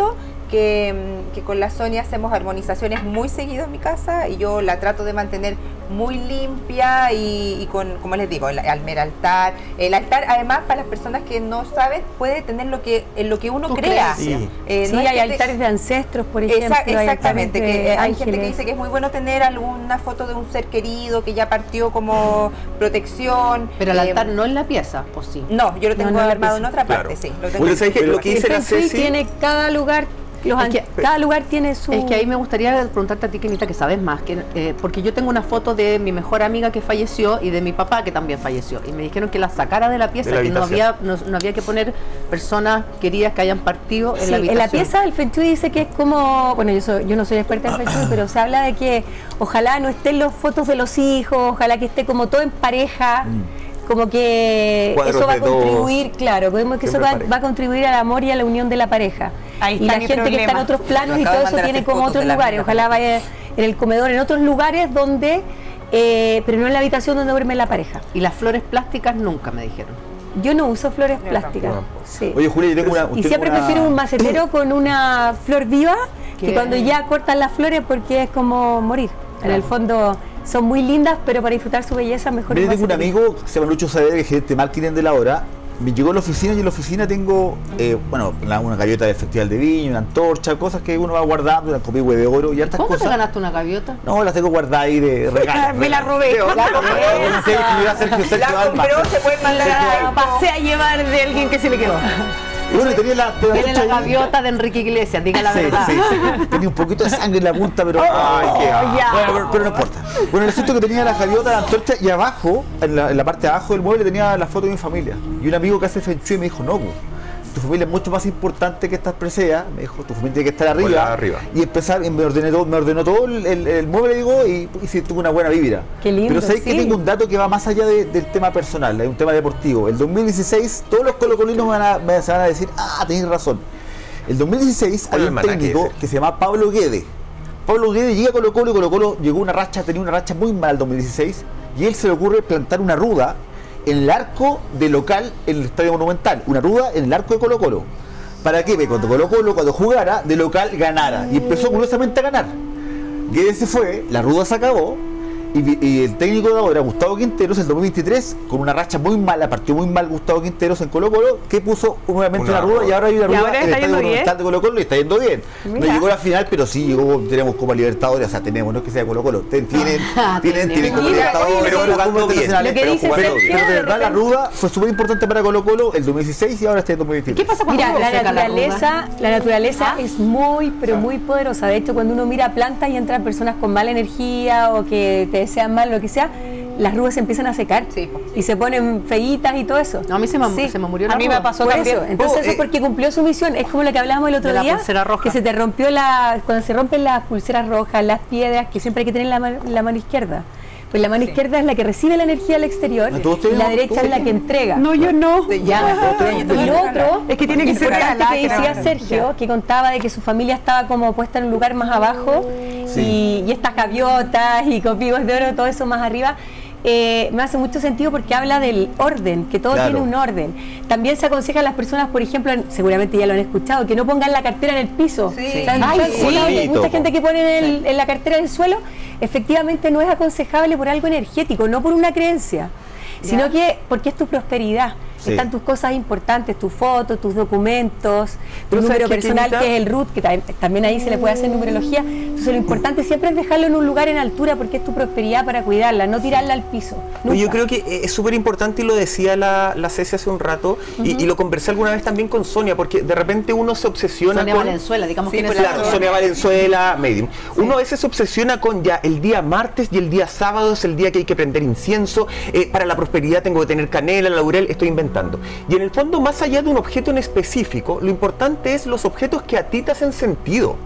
que, que con la Sonia hacemos armonizaciones muy seguido en mi casa y yo la trato de mantener muy limpia y, y con, como les digo, el almer altar. El altar, además, para las personas que no saben, puede tener lo que, en lo que uno Tu crea. creencia. Sí. Eh, Sí, no es hay que te- altares de ancestros, por ejemplo. Esa- hay exactamente, altares de que hay gente que ángeles. dice que es muy bueno tener alguna foto de un ser querido que ya partió como protección. Pero el eh, altar no en la pieza, ¿o sí? No, yo lo tengo No, no en la armado en pieza. otra Claro. parte, sí. Lo tengo Bueno, en- ¿sabes qué? Lo que El dice la Feng Shui Ceci... tiene cada lugar, los Es an- que- cada lugar tiene su... Es que ahí me gustaría preguntarte a ti, Kenita, que sabes más, que, eh, porque yo tengo una foto de mi mejor amiga que falleció y de mi papá que también falleció, y me dijeron que la sacara de la pieza, De la que no habitación. había, no, no había que poner personas queridas que hayan partido en Sí, la habitación. en la pieza el Feng Shui dice que es como, bueno, yo, soy, yo no soy experta en Feng Shui, pero se habla de que ojalá no estén las fotos de los hijos, ojalá que esté como todo en pareja, como que Cuadros eso va a de dos, contribuir, claro, como que eso siempre va, pareja. va a contribuir al amor y a la unión de la pareja. Ahí y está la mi gente que está en problema. otros planos Lo y acabo todo de eso mandar a tiene hacer como fotos otros de la lugares, amiga. ojalá vaya en el comedor, en otros lugares donde, eh, pero no en la habitación donde duerme la pareja. Y las flores plásticas nunca me dijeron. Yo no uso flores plásticas. tampoco. Sí. Oye, Julia, yo tengo una... Y tengo siempre una- prefiero un macetero con una flor viva que Que- cuando ya cortan las flores porque es como morir. En el fondo son muy lindas, pero para disfrutar su belleza mejor Mira, un tengo un maceterito. amigo que se llama Lucho Saavedra, que es gerente de marketing de la hora. Me llegó a la oficina y en la oficina tengo, eh, bueno, la- una gaviota del Festival de Viña, una antorcha, cosas que uno va guardando, una copihue de oro y hartas ¿Cómo te cosas. ganaste una gaviota? No, las tengo guardadas ahí de regalo. Me la robé. Claro, Claro, no sé, que iba a Sergio Sergio La Alba. compró, se pueden mandar a La pasé a llevar de alguien que se le quedó. Y bueno, tenía la, la Tiene la antorcha ahí. gaviota de Enrique Iglesias, diga la Sí, verdad. sí, sí. Tenía un poquito de sangre en la punta, pero. ¡Ay, qué ya. Bueno, pero, pero no importa. Bueno, el asunto es que tenía la gaviota, la antorcha, y abajo, en la, en la parte de abajo del mueble, tenía la foto de mi familia. Y un amigo que hace Feng Shui me dijo: no, po, tu familia es mucho más importante que estas preseas. Me dijo: tu familia tiene que estar arriba. Ponla arriba. Y empezar, me ordené todo, me ordenó todo el, el- el mueble, digo, y, y sí, tuve una buena vibra. Qué lindo, Pero sabéis que sí. tengo un dato que va más allá de- del tema personal, es un tema deportivo. El dos mil dieciséis, todos los colocolinos me van a, me se van a decir: ah, tenéis razón. El dos mil dieciséis ¿Cuál hay es un el almanaque técnico ese? que se llama Pablo Guede. Pablo Guede llega a Colo Colo y Colo Colo llegó una racha, tenía una racha muy mala el dos mil dieciséis, y él se le ocurre plantar una ruda en el arco de local en el Estadio Monumental, una ruda en el arco de Colo Colo. ¿Para qué? Para que cuando Colo Colo, cuando jugara, de local ganara. Y empezó curiosamente a ganar. Guede se fue, la ruda se acabó, y, vi- y el técnico de ahora, Gustavo Quinteros, el dos mil veintitrés, con una racha muy mala, partió muy mal Gustavo Quinteros en Colo Colo, que puso nuevamente Una una ruda, y ahora hay una Y ruda ahora en el está Estadio yendo bien. Monumental de Colo Colo y está yendo bien. No Mira. llegó a la final, pero sí llegó, tenemos Copa Libertadores, o sea, tenemos, no es que sea Colo Colo, ten- tienen, Ah, tienen, tienen Copa tenemos. Libertadores, Pero pero jugando jugando bien. internacionales, Lo que pero dice jugando Sergio, bien. Pero de de verdad la repente- ruda fue súper importante para Colo Colo el dos mil dieciséis y ahora está en dos mil veintidós. ¿Qué pasa cuando Mira, uno la seca la naturaleza, ruda? la naturaleza ¿Ah? es muy, pero muy poderosa. De hecho, cuando uno mira plantas y entran personas con mala energía o que te desean mal, lo que sea, las rudas se empiezan a secar Sí, po. y se ponen feitas y todo eso. No, a mí se me, Sí. se me murió la A mí ruda. me pasó Por también. eso. Entonces Oh, eso eh, es porque cumplió su misión. Es como lo que hablábamos el otro De la día, pulsera roja. que se te rompió la, cuando se rompen las pulseras rojas, las piedras, que siempre hay que tener la, ma- la mano izquierda. Pues la mano izquierda es la que recibe la energía al exterior Ah, todos y la tenemos- derecha todos es la que entrega. No, yo no. Sí, Ya. ya. Y lo otro Es que tiene que ser importante la que lacra. decía Sergio, que contaba de que su familia estaba como puesta en un lugar más abajo Sí. y, y estas gaviotas y copigos de oro, todo eso más arriba. eh, me hace mucho sentido porque habla del orden, que todo Claro. tiene un orden. También se aconseja a las personas, por ejemplo, en- seguramente ya lo han escuchado, que no pongan la cartera en el piso. Sí. ¿Saben? Ay, ¿Saben? sí. Mucha- Bonito, mucha po. gente que pone en, el- en la cartera en el suelo, efectivamente no es aconsejable por algo energético, no por una creencia, sino que porque es tu prosperidad. Sí. Están tus cosas importantes, tus fotos, tus documentos, tu Pero número ¿sabes qué, personal, Kenita? que es el root, que tam- también ahí se le puede hacer numerología. Entonces lo importante siempre es dejarlo en un lugar en altura porque es tu prosperidad para cuidarla, no tirarla al piso. No, yo nunca. creo que es súper importante y lo decía la, la Ceci hace un rato y, y lo conversé alguna vez también con Sonia, porque de repente uno se obsesiona Sonia con... Valenzuela, digamos Sí, que pues, Claro, Sonia Valenzuela, Medium. Uno a veces se obsesiona con ya el día martes y el día sábado es el día que hay que prender incienso. eh, para la prosperidad tengo que tener canela, laurel, estoy inventando. Y en el fondo, más allá de un objeto en específico, lo importante es los objetos que a ti te hacen sentido.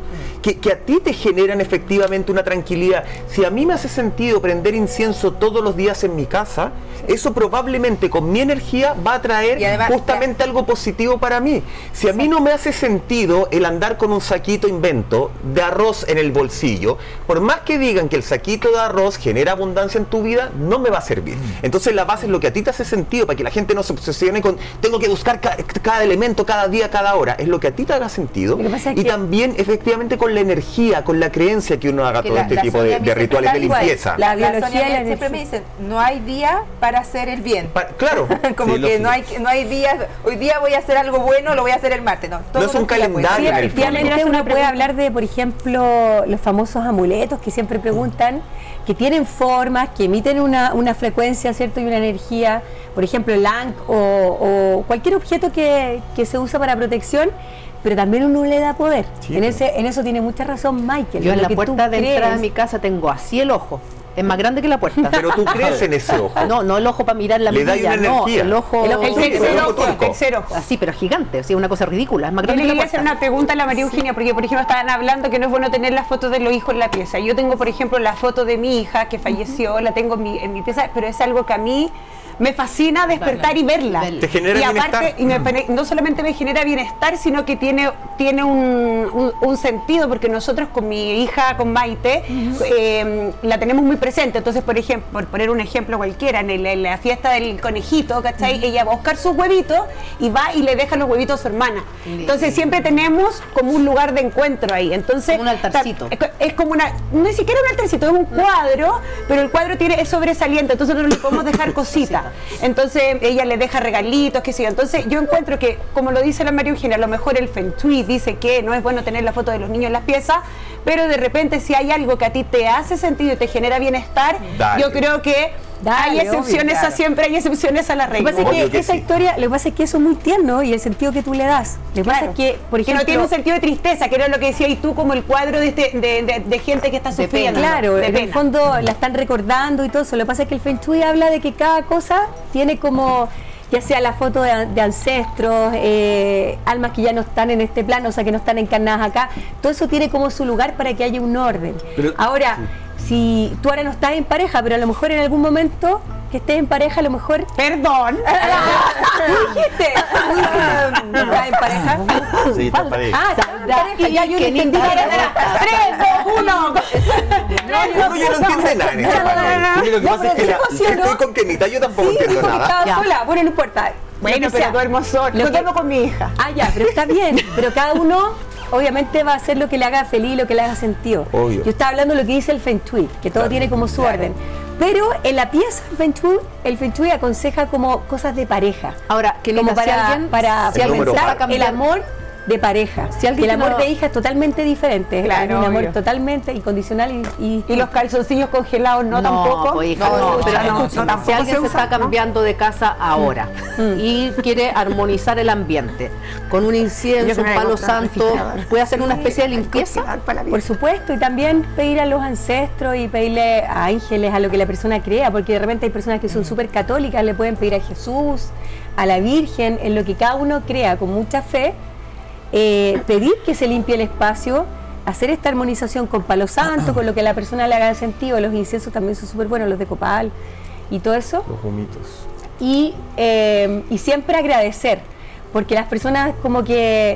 que, que a ti te generan efectivamente una tranquilidad. Si a mí me hace sentido prender incienso todos los días en mi casa, eso probablemente con mi energía va a traer además, justamente ya. algo positivo para mí. Si a mí no me hace sentido el andar con un saquito invento de arroz en el bolsillo, por más que digan que el saquito de arroz genera abundancia en tu vida, no me va a servir. Entonces la base es lo que a ti te hace sentido, para que la gente no se obsesione con tengo que buscar ca cada elemento, cada día, cada hora. Es lo que a ti te haga sentido. Y también efectivamente con la energía, con la creencia que uno haga que todo la, este tipo de, de rituales de limpieza. La biología la siempre me dicen, no hay día para hacer el bien. Pa claro. Como sí, que no hay, no hay días, hoy día voy a hacer algo bueno, lo voy a hacer el martes. No, no es un calendario. Sí, efectivamente uno puede hablar de, por ejemplo, los famosos amuletos que siempre preguntan, que tienen formas, que emiten una, una frecuencia, ¿cierto? Y una energía, por ejemplo, el Ankh o, o cualquier objeto que, que se usa para protección, pero también uno le da poder. Sí, en, ese, en eso tiene mucha razón Michael. Yo en la puerta de entrada de mi casa tengo así el ojo. Es más grande que la puerta. Pero tú crees en ese ojo. No, no el ojo para mirar la mirilla. Le da una no, energía. el ojo. El, ojo, el tercer ojo. El tercer ojo. Así, pero gigante. O sea, una cosa ridícula. Es más grande Yo le que la quería puerta. hacer una pregunta a la María Eugenia, porque por ejemplo estaban hablando que no es bueno tener las fotos de los hijos en la pieza. Yo tengo, por ejemplo, la foto de mi hija que falleció, uh-huh. la tengo en mi, en mi pieza, pero es algo que a mí me fascina despertar y verla. Te genera y aparte, bienestar. y me, no solamente me genera bienestar, sino que tiene, tiene un, un, un sentido, porque nosotros con mi hija, con Maite, uh-huh. eh, la tenemos muy presente. Entonces, por ejemplo, por poner un ejemplo cualquiera, en, el, en la fiesta del conejito, ¿cachai? Uh-huh. Ella va a buscar sus huevitos y va y le deja los huevitos a su hermana. Uh-huh. Entonces, siempre tenemos como un lugar de encuentro ahí. Entonces, como un altarcito. Es, es como una, no es siquiera un altarcito, es un cuadro, pero el cuadro tiene, es sobresaliente, entonces nosotros le podemos dejar cositas. Entonces ella le deja regalitos, qué sé yo. Entonces yo encuentro que, como lo dice la María Eugenia, a lo mejor el Feng Shui dice que no es bueno tener la foto de los niños en las piezas, pero de repente si hay algo que a ti te hace sentido y te genera bienestar, Dale. yo creo que Dale, hay excepciones obvio, claro. a siempre, hay excepciones a la regla. Lo que pasa es que, que esa sí. historia, lo que pasa es que eso es muy tierno y el sentido que tú le das. Lo que claro. pasa es que, por ejemplo, que no tiene un sentido de tristeza, que era lo que decía y tú, como el cuadro de, este, de, de, de gente que está sufriendo. Claro, de en pena. el fondo la están recordando y todo eso. Lo que pasa es que el Feng Shui habla de que cada cosa tiene como, ya sea la foto de, de ancestros, eh, almas que ya no están en este plano, o sea, que no están encarnadas acá. Todo eso tiene como su lugar para que haya un orden. Pero, Ahora, sí. si tú ahora no estás en pareja, pero a lo mejor en algún momento que estés en pareja, a lo mejor... Perdón. ¿Qué dijiste? ¿No estás en pareja? Sí, está en pareja. Ah, está en pareja. Ya yo no entendí. tres, dos, uno. No, yo no entiendo nada en este panel. Lo que pasa es que la, estoy con Kenita, yo tampoco sí, entiendo nada. Estaba sola, bueno, no importa. Bueno, pero duermo sola. Yo duermo con mi hija. Ah, ya, pero está bien. Pero cada uno... obviamente va a hacer lo que le haga feliz, lo que le haga sentido. Obvio. Yo estaba hablando de lo que dice el Feng Shui, que todo claro, tiene como su claro. orden. Pero en la pieza el Feng Shui, el Feng Shui aconseja como cosas de pareja. Ahora, que como para, si alguien, para si aumentar el amor de pareja. Si el amor no... de hija es totalmente diferente, claro, es un amor obvio. totalmente incondicional y, y, y los calzoncillos congelados no, no tampoco. Pues, hija, no, no, pero no, no, no, tampoco si alguien se, se está usa, cambiando ¿no? de casa ahora mm. y quiere armonizar el ambiente con un incienso, un palo santo, puede hacer una especie de limpieza. Por supuesto, y también pedir a los ancestros y pedirle a ángeles, a lo que la persona crea, porque de repente hay personas que son súper católicas, le pueden pedir a Jesús, a la Virgen, en lo que cada uno crea con mucha fe. Eh, pedir que se limpie el espacio, hacer esta armonización con palo santo, con lo que a la persona le haga sentido. Los inciensos también son súper buenos, los de copal y todo eso. Los humitos. Y, eh, y siempre agradecer, porque las personas como que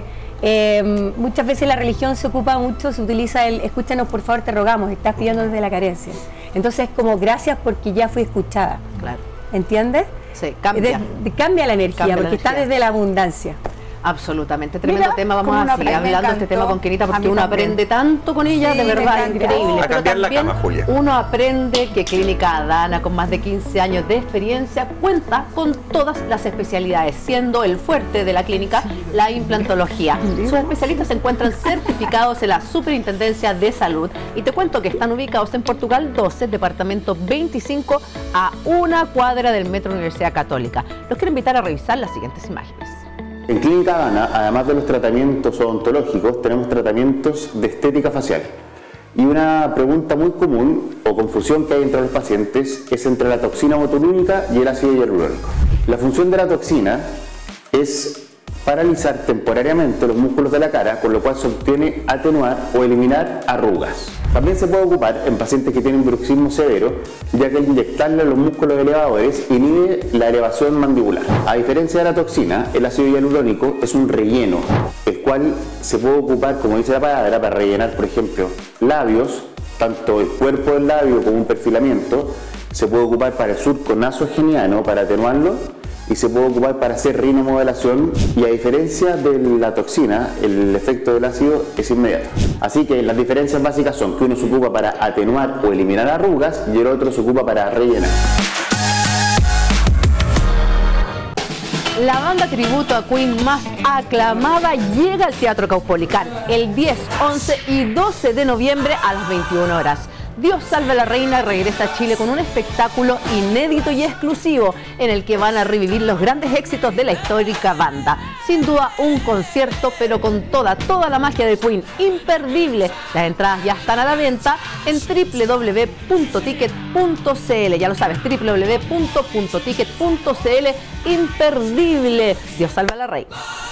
eh, muchas veces la religión se ocupa mucho, se utiliza el escúchanos por favor, te rogamos, estás pidiendo desde la carencia. Entonces como gracias porque ya fui escuchada. Claro. ¿Entiendes? Sí, cambia. De, de, cambia la energía, cambia porque la energía. Está desde la abundancia. Absolutamente, tremendo Mira, tema, vamos a seguir hablando de este tema con Kenita porque uno también. aprende tanto con ella, sí, de verdad, increíble. A cambiar la cama, Julia. Uno aprende que Clínica Adana, con más de quince años de experiencia, cuenta con todas las especialidades, siendo el fuerte de la clínica la implantología. Sus especialistas se encuentran certificados en la Superintendencia de Salud y te cuento que están ubicados en Portugal doce, departamento veinticinco, a una cuadra del Metro Universidad Católica. Los quiero invitar a revisar las siguientes imágenes. En Clínica Adana, además de los tratamientos odontológicos, tenemos tratamientos de estética facial. Y una pregunta muy común o confusión que hay entre los pacientes es entre la toxina botulínica y el ácido hialurónico. La función de la toxina es paralizar temporariamente los músculos de la cara, con lo cual se obtiene atenuar o eliminar arrugas. También se puede ocupar en pacientes que tienen bruxismo severo, ya que al inyectarle a los músculos elevadores inhibe la elevación mandibular. A diferencia de la toxina, el ácido hialurónico es un relleno, el cual se puede ocupar, como dice la palabra, para rellenar, por ejemplo, labios, tanto el cuerpo del labio como un perfilamiento. Se puede ocupar para el surco nasogeniano, para atenuarlo, y se puede ocupar para hacer rinomodelación, y a diferencia de la toxina, el efecto del ácido es inmediato. Así que las diferencias básicas son que uno se ocupa para atenuar o eliminar arrugas y el otro se ocupa para rellenar. La banda tributo a Queen más aclamada llega al Teatro Caupolicán el diez, once y doce de noviembre a las veintiuna horas. Dios salve a la reina regresa a Chile con un espectáculo inédito y exclusivo en el que van a revivir los grandes éxitos de la histórica banda. Sin duda un concierto, pero con toda, toda la magia de Queen, imperdible. Las entradas ya están a la venta en doble u doble u doble u punto ticket punto c l. Ya lo sabes, doble u doble u doble u punto ticket punto c l. Imperdible. Dios salve a la reina.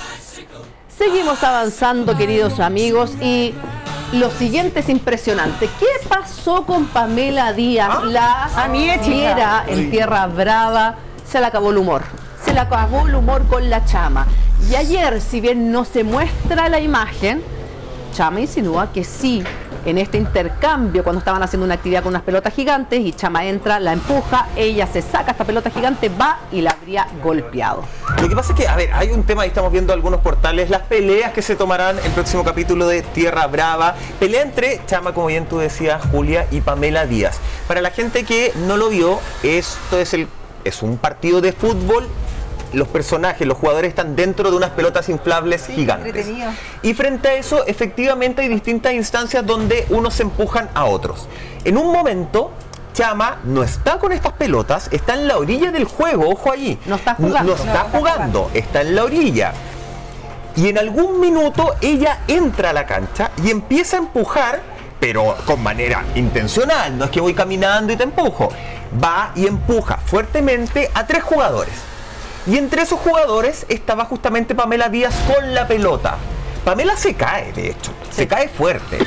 Seguimos avanzando, queridos amigos, y lo siguiente es impresionante. ¿Qué pasó con Pamela Díaz? La fiera en Tierra Brava. Se le acabó el humor. Se le acabó el humor con la Chama. Y ayer, si bien no se muestra la imagen, Chama insinúa que sí, en este intercambio, cuando estaban haciendo una actividad con unas pelotas gigantes, y Chama entra, la empuja, ella se saca esta pelota gigante, va y la habría golpeado. Lo que pasa es que, a ver, hay un tema, ahí estamos viendo algunos portales, las peleas que se tomarán el próximo capítulo de Tierra Brava. Pelea entre Chama, como bien tú decías, Julia, y Pamela Díaz. Para la gente que no lo vio, esto es, el, es un partido de fútbol. Los personajes, los jugadores están dentro de unas pelotas inflables sí, gigantes. Y frente a eso, efectivamente, hay distintas instancias donde unos se empujan a otros. En un momento, Chama no está con estas pelotas, está en la orilla del juego, ojo allí. No está jugando. No, no está no, jugando, está, está en la orilla. Y en algún minuto ella entra a la cancha y empieza a empujar, pero con manera intencional, no es que voy caminando y te empujo. Va y empuja fuertemente a tres jugadores. Y entre esos jugadores estaba justamente Pamela Díaz con la pelota. Pamela se cae, de hecho, sí. se cae fuerte.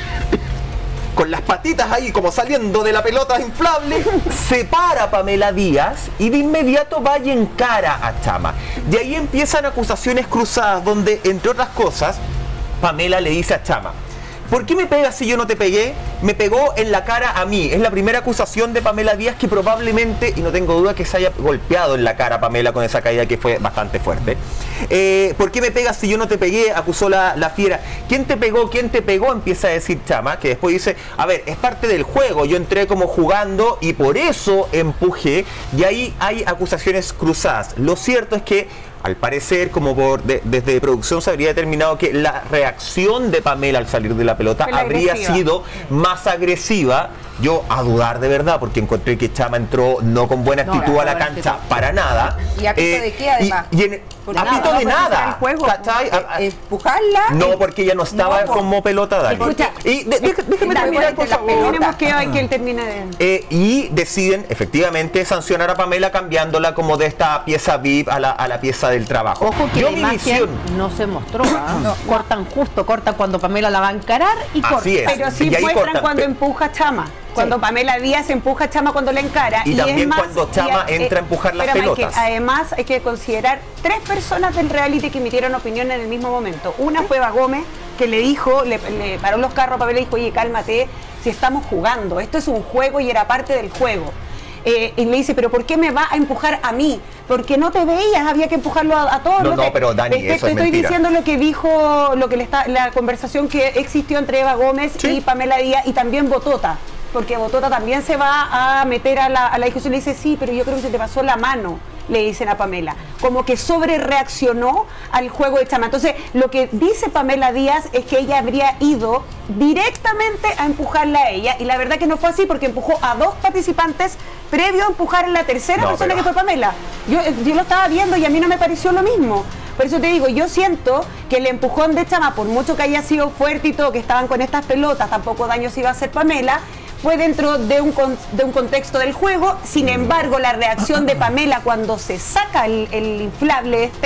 Con las patitas ahí como saliendo de la pelota inflable, se para Pamela Díaz y de inmediato va y encara a Chama. De ahí empiezan acusaciones cruzadas donde, entre otras cosas, Pamela le dice a Chama: ¿por qué me pegas si yo no te pegué? Me pegó en la cara a mí. Es la primera acusación de Pamela Díaz, que probablemente, y no tengo duda, que se haya golpeado en la cara a Pamela con esa caída que fue bastante fuerte. Eh, ¿Por qué me pegas si yo no te pegué? Acusó la, la fiera. ¿Quién te pegó? ¿Quién te pegó? Empieza a decir Chama, que después dice: a ver, es parte del juego. Yo entré como jugando y por eso empujé. Y ahí hay acusaciones cruzadas. Lo cierto es que, al parecer, como por de, desde producción se habría determinado que la reacción de Pamela al salir de la pelota la habría agresiva. sido más agresiva. Yo a dudar de verdad, porque encontré que Chama entró no con buena actitud no, a la cancha actitud. para nada. ¿Y a pito eh, de qué además? Y, y en, a pito de nada. Juego, ¿cachai? A, ¿Empujarla? No, porque ella no estaba no, como pelota, Dani. Escucha, y de, de, déjeme terminar, por favor. Tenemos que hay que él termine de... Eh, y deciden efectivamente sancionar a Pamela cambiándola como de esta pieza V I P a la, a la pieza del trabajo. Ojo que Yo la imagen misión... no se mostró, ¿eh? no, cortan justo, cortan cuando Pamela la va a encarar y cortan. Así es. Pero sí muestran cortan, cuando pero... empuja a Chama. Cuando sí. Pamela Díaz empuja a Chama cuando la encara. Y, y también es más, cuando Chama y, entra a empujar las pelotas. Que, además hay que considerar tres personas del reality que emitieron opinión en el mismo momento. Una fue Eva Gómez, que le dijo, le, le paró los carros a Pamela y dijo: oye, cálmate, si estamos jugando, esto es un juego y era parte del juego. Eh, y le dice: pero ¿por qué me va a empujar a mí? Porque no te veías, había que empujarlo a, a todos. No, no, no, te, pero Dani, te, eso te es estoy mentira. diciendo lo que dijo, lo que le está, la conversación que existió entre Eva Gómez ¿Sí? y Pamela Díaz, y también Botota. Porque Botota también se va a meter a la, a la discusión y le dice: sí, pero yo creo que se te pasó la mano, le dicen a Pamela. Como que sobre reaccionó al juego de Chama. Entonces, lo que dice Pamela Díaz es que ella habría ido directamente a empujarla a ella, y la verdad que no fue así, porque empujó a dos participantes previo a empujar a la tercera no, persona pero... que fue Pamela. Yo, yo lo estaba viendo y a mí no me pareció lo mismo. Por eso te digo, yo siento que el empujón de Chama, por mucho que haya sido fuerte y todo, que estaban con estas pelotas, tampoco daño se iba a hacer Pamela, fue dentro de un, de un contexto del juego. Sin embargo, la reacción de Pamela cuando se saca el, el inflable este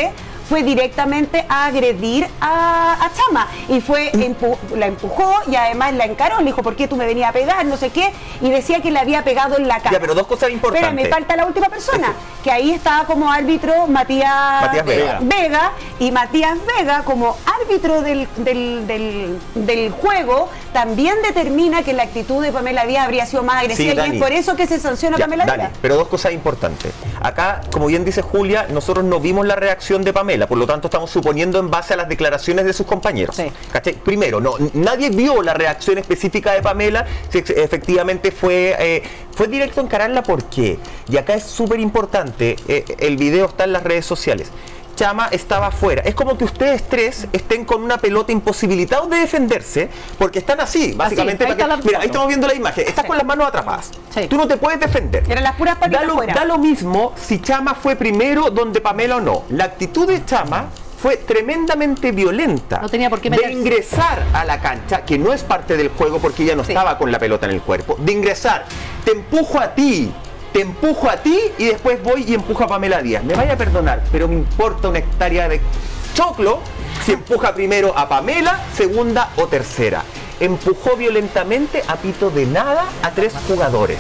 fue directamente a agredir a, a Chama y fue empu la empujó y además la encaró, le dijo, ¿por qué tú me venías a pegar? No sé qué, y decía que le había pegado en la cara. Ya, pero dos cosas importantes. Espera, me falta la última persona, que ahí estaba como árbitro Matías, Matías Vega. Vega, y Matías Vega como árbitro del, del, del, del juego también determina que la actitud de Pamela Díaz habría sido más agresiva, Sí, y es por eso que se sanciona Ya, a Pamela dale, Díaz. pero dos cosas importantes. Acá, como bien dice Julia, nosotros no vimos la reacción de Pamela, por lo tanto estamos suponiendo en base a las declaraciones de sus compañeros. Sí. ¿Cachai? Primero, no, nadie vio la reacción específica de Pamela, si ex- efectivamente fue, eh, fue directo a encararla. ¿Por qué? Y acá es súper importante, eh, el video está en las redes sociales. Chama estaba afuera. Es como que ustedes tres estén con una pelota imposibilitados de defenderse, porque están así, básicamente. ahí para está que- la mira, ahí foto. estamos viendo la imagen. Estás Sí. con las manos atrapadas. Sí. Tú no te puedes defender. Eran las puras patitas Da lo, afuera. da lo mismo si Chama fue primero donde Pamela o no. La actitud de Chama fue tremendamente violenta. No tenía por qué de meterse. ingresar a la cancha, que no es parte del juego porque ella no Sí. estaba con la pelota en el cuerpo. De ingresar, te empujo a ti, te empujo a ti y después voy y empujo a Pamela Díaz. Me vaya a perdonar, pero me importa una hectárea de choclo si empuja primero a Pamela, segunda o tercera. Empujó violentamente a pito de nada a tres jugadores.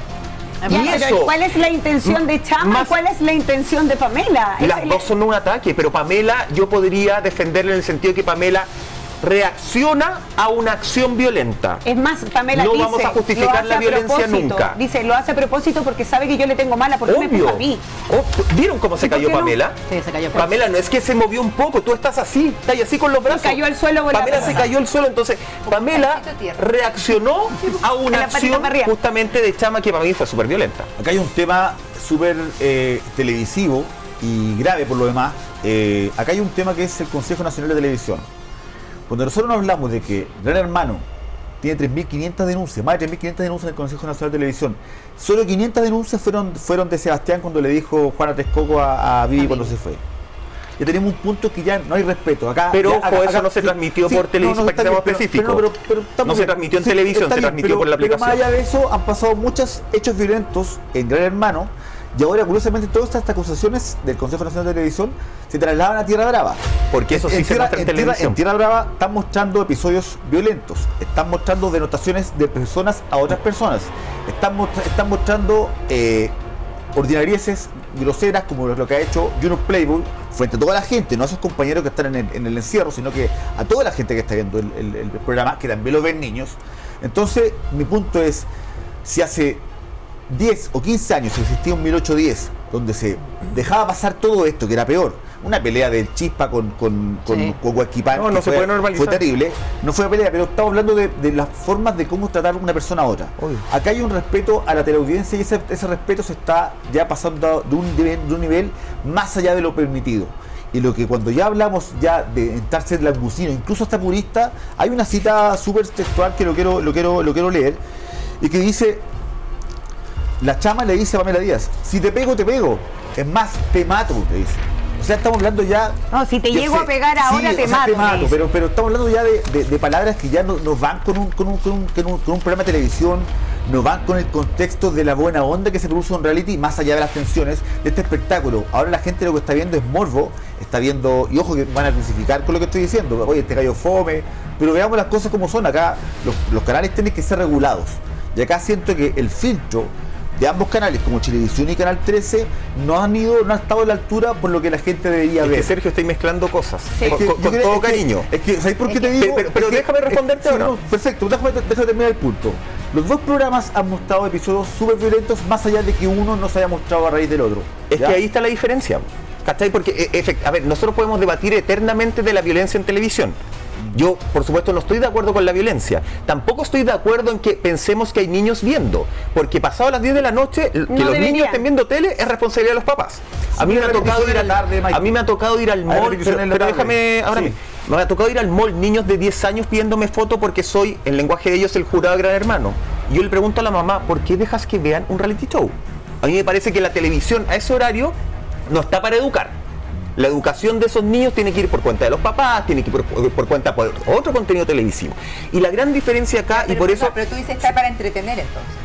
Ya, Y pero eso, ¿cuál es la intención de Chama más- y cuál es la intención de Pamela? las Esa es dos la- son un ataque, pero Pamela, yo podría defenderle en el sentido que Pamela reacciona a una acción violenta. Es más, Pamela No dice, vamos a justificar lo hace la a violencia propósito. nunca. Dice, lo hace a propósito porque sabe que yo le tengo mala, porque me Obvio. empuja a mí. Oh, ¿vieron cómo se ¿Y por cayó qué no? Pamela? Sí, se cayó. Pamela no es que se movió un poco, tú estás así, estás así con los brazos. cayó al suelo con la Pamela se patita. cayó al suelo, entonces Pamela poquito tierra. reaccionó a Con una la patita acción para arriba. justamente de Chama que para mí fue súper violenta. Acá hay un tema súper eh, televisivo y grave por lo demás. Eh, acá hay un tema que es el Consejo Nacional de Televisión. Cuando nosotros nos hablamos de que Gran Hermano tiene tres mil quinientas denuncias, más de tres mil quinientas denuncias en el Consejo Nacional de Televisión, solo quinientas denuncias fueron, fueron de Sebastián cuando le dijo Juana Texcoco a, a Vivi cuando se fue. Ya tenemos un punto que ya no hay respeto. Acá, Pero ya, ojo, acá- eso acá- no se transmitió por televisión, para que está seamos bien, pero- específicos. pero- pero- pero estamos No se bien. transmitió en televisión, está se bien, transmitió pero- por la Pero más aplicación. allá de eso, han pasado muchos hechos violentos en Gran Hermano, y ahora, curiosamente, todas estas acusaciones del Consejo Nacional de Televisión se trasladan a Tierra Brava. Porque eso sí se Tierra, muestra en Tierra- televisión. en Tierra Brava están mostrando episodios violentos, están mostrando denotaciones de personas a otras personas, están, mostra- están mostrando eh, ordinarieces groseras como lo que ha hecho Junior Playboy frente a toda la gente, no a sus compañeros que están en el, en el encierro, sino que a toda la gente que está viendo el, el- el programa, que también lo ven niños. Entonces, mi punto es, si hace diez o quince años existía un mil ochocientos diez donde se dejaba pasar todo esto, que era peor, una pelea del Chispa con, con, con, Sí. con Huaquipán, No, no que se fue, puede normalizar. fue terrible, no fue pelea, pero estamos hablando de, de las formas de cómo tratar una persona a otra. Obvio. Acá hay un respeto a la teleaudiencia y ese, ese respeto se está ya pasando de un, nivel, de un nivel más allá de lo permitido. Y lo que cuando ya hablamos ya de entrarse en langusino, incluso hasta purista, hay una cita súper textual que lo quiero, lo quiero, lo quiero leer, y que dice: la Chama le dice a Pamela Díaz, si te pego, te pego, es más, te mato, le dice. O sea, estamos hablando ya... No, si te yo llego sé, a pegar ahora, sí, te o sea, mato, te me mato, dice. pero, pero estamos hablando ya de, de- de palabras que ya no- nos van con un, con, un, con, un, con un- con un programa de televisión, nos van con el contexto de la buena onda que se produce en reality, más allá de las tensiones de este espectáculo. Ahora la gente lo que está viendo es morbo, está viendo, y ojo que van a crucificar con lo que estoy diciendo, oye, este gallo fome, pero veamos las cosas como son. Acá los, los canales tienen que ser regulados, y acá siento que el filtro de ambos canales, como Chilevisión y Canal trece, no han ido, no han estado a la altura por lo que la gente debería Es ver. que Sergio, estoy mezclando cosas. Es Con, que con- yo con creo- todo es que- cariño. Es que, ¿sabes por qué Es te que- digo? pero- pero Es que- déjame responderte es- ahora. sí, no, perfecto, déjame, déjame terminar el punto. Los dos programas han mostrado episodios súper violentos, más allá de que uno no se haya mostrado a raíz del otro. Es ¿ya? que ahí está la diferencia. ¿Cachai? Porque, e- efect- a ver, nosotros podemos debatir eternamente de la violencia en televisión. Yo, por supuesto, no estoy de acuerdo con la violencia. Tampoco estoy de acuerdo en que pensemos que hay niños viendo. Porque pasado las diez de la noche, que los deberían. niños estén viendo tele es responsabilidad de los papás. A mí me ha tocado ir al, tarde, Mike. a mí me ha tocado ir al Hay mall, repeticiones pero, en la pero tarde. déjame ahora Sí. mismo. Me ha tocado ir al mall, niños de diez años pidiéndome foto porque soy, en lenguaje de ellos, el jurado de Gran Hermano. Y yo le pregunto a la mamá, ¿por qué dejas que vean un reality show? A mí me parece que la televisión a ese horario no está para educar. La educación de esos niños tiene que ir por cuenta de los papás, tiene que ir por, por cuenta de otro contenido televisivo. Y la gran diferencia acá, Pero, y por no, eso... pero tú dices está para entretener entonces.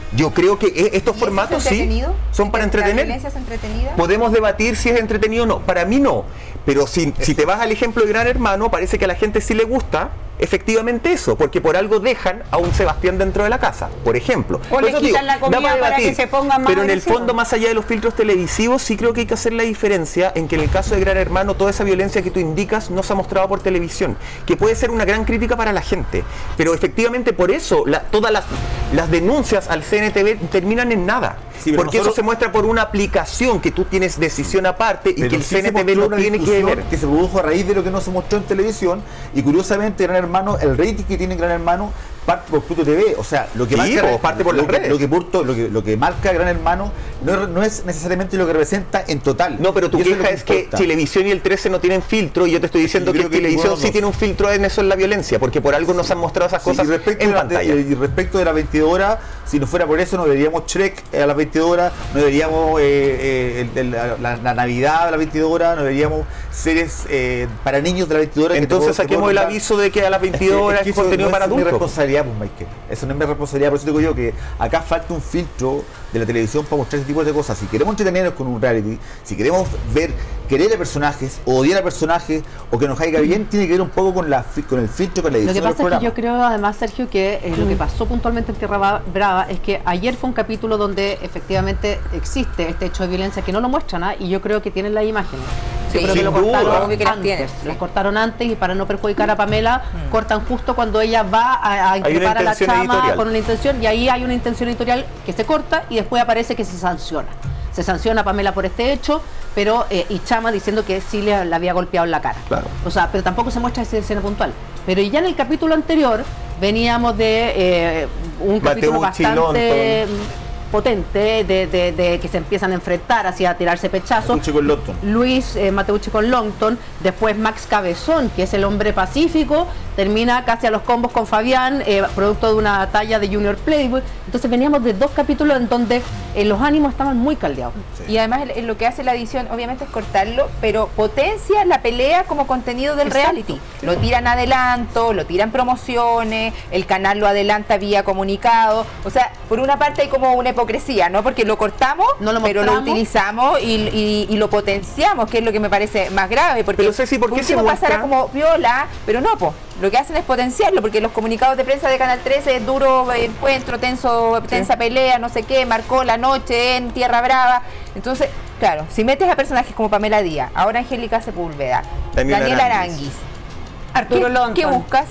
Yo creo que e- estos ¿Y formatos eso es sí entretenido? son para ¿La entretener. violencia es entretenida? Podemos debatir si es entretenido o no. Para mí no. Pero si, si te vas al ejemplo de Gran Hermano, parece que a la gente sí le gusta efectivamente eso, porque por algo dejan a un Sebastián dentro de la casa, por ejemplo. O Por le eso quitan digo, la da comida para debatir, que se pongan más pero en el agresivos. fondo, más allá de los filtros televisivos, sí creo que hay que hacer la diferencia en que en el caso de Gran Hermano, toda esa violencia que tú indicas no se ha mostrado por televisión, que puede ser una gran crítica para la gente, pero efectivamente por eso la, todas las, las denuncias al C N T V terminan en nada. Sí, pero porque nosotros- eso se muestra por una aplicación que tú tienes decisión aparte y Pero que el sí C N T V se mostró no una tiene que discusión ver. que se produjo a raíz de lo que no se mostró en televisión, y curiosamente Gran Hermano, el rating que tiene Gran Hermano parte por Pluto T V, o sea, lo que Sí, marca po, parte por lo las que, redes. lo que, Pluto- lo que lo que marca Gran Hermano no es, no es necesariamente lo que representa en total. No, pero tu Y eso queja lo es que importa. Televisión y el trece no tienen filtro, y yo te estoy diciendo Yo que, creo que Televisión ninguno sí no. tiene un filtro en eso, en la violencia, porque por algo nos han mostrado esas Sí, cosas y respecto, en de la, pantalla. de- y respecto de las veintidós horas, si no fuera por eso, no veríamos Shrek a las veintidós horas, no veríamos eh, eh, el- el- la, la Navidad a las veintidós horas, no veríamos series eh, para niños de las veintidós horas. que te Entonces puedo- te saquemos puedo el contar. aviso de que a las veintidós horas que es eso contenido no para es mi adultos. responsabilidad, pues, Michael. Eso no es mi responsabilidad, por eso digo yo que acá falta un filtro de la televisión para mostrar ese tipo de cosas. Si queremos entretenernos con un reality, si queremos ver, querer a personajes, o odiar a personajes, o que nos caiga bien, tiene que ver un poco con la fi- con el filtro, con la Lo edición que de los pasa es que programas. yo creo, además, Sergio, que eh, lo que pasó puntualmente en Tierra Ba- Brava es que ayer fue un capítulo donde efectivamente existe este hecho de violencia que no lo muestran, ¿ah? Y yo creo que tienen las imágenes. Yo Sí, creo que sin lo duda. cortaron Obvio que las antes, tienen, las cortaron antes, y para no perjudicar a Pamela, cortan justo cuando ella va a, a una increpar a la intención chama editorial. con una intención, y ahí hay una intención editorial que se corta y después aparece que se sanciona. Se sanciona a Pamela por este hecho, pero eh, y Chama diciendo que sí le, le había golpeado en la cara. Claro. O sea, pero tampoco se muestra esa escena puntual. Pero ya en el capítulo anterior veníamos de eh, un capítulo Mateucci, bastante potente, de, de- de que se empiezan a enfrentar, hacia tirarse pechazos. Mateucci con Longton. Luis eh, Mateucci con Longton, después Max Cabezón, que es el hombre pacífico, termina casi a los combos con Fabián, eh, producto de una talla de Junior Playboy. Entonces veníamos de dos capítulos en donde eh, los ánimos estaban muy caldeados. Y además el- lo que hace la edición obviamente es cortarlo, pero potencia la pelea como contenido del Exacto. reality. Lo tiran adelanto, lo tiran promociones, el canal lo adelanta vía comunicado. O sea, por una parte hay como una hipocresía, ¿no? Porque lo cortamos, No lo pero lo mostramos. utilizamos y, y- y lo potenciamos, que es lo que me parece más grave. Porque Pero, Ceci, ¿por qué se último pasara muestra? como viola, pero no, po. Lo que hacen es potenciarlo, porque los comunicados de prensa de Canal trece es duro encuentro, tenso, tensa pelea, no sé qué, marcó la noche en Tierra Brava. Entonces, claro, si metes a personajes como Pamela Díaz, ahora Angélica Sepúlveda, Daniel Daniel Aranguis. Aranguis, Arturo ¿qué, Longton. qué buscas?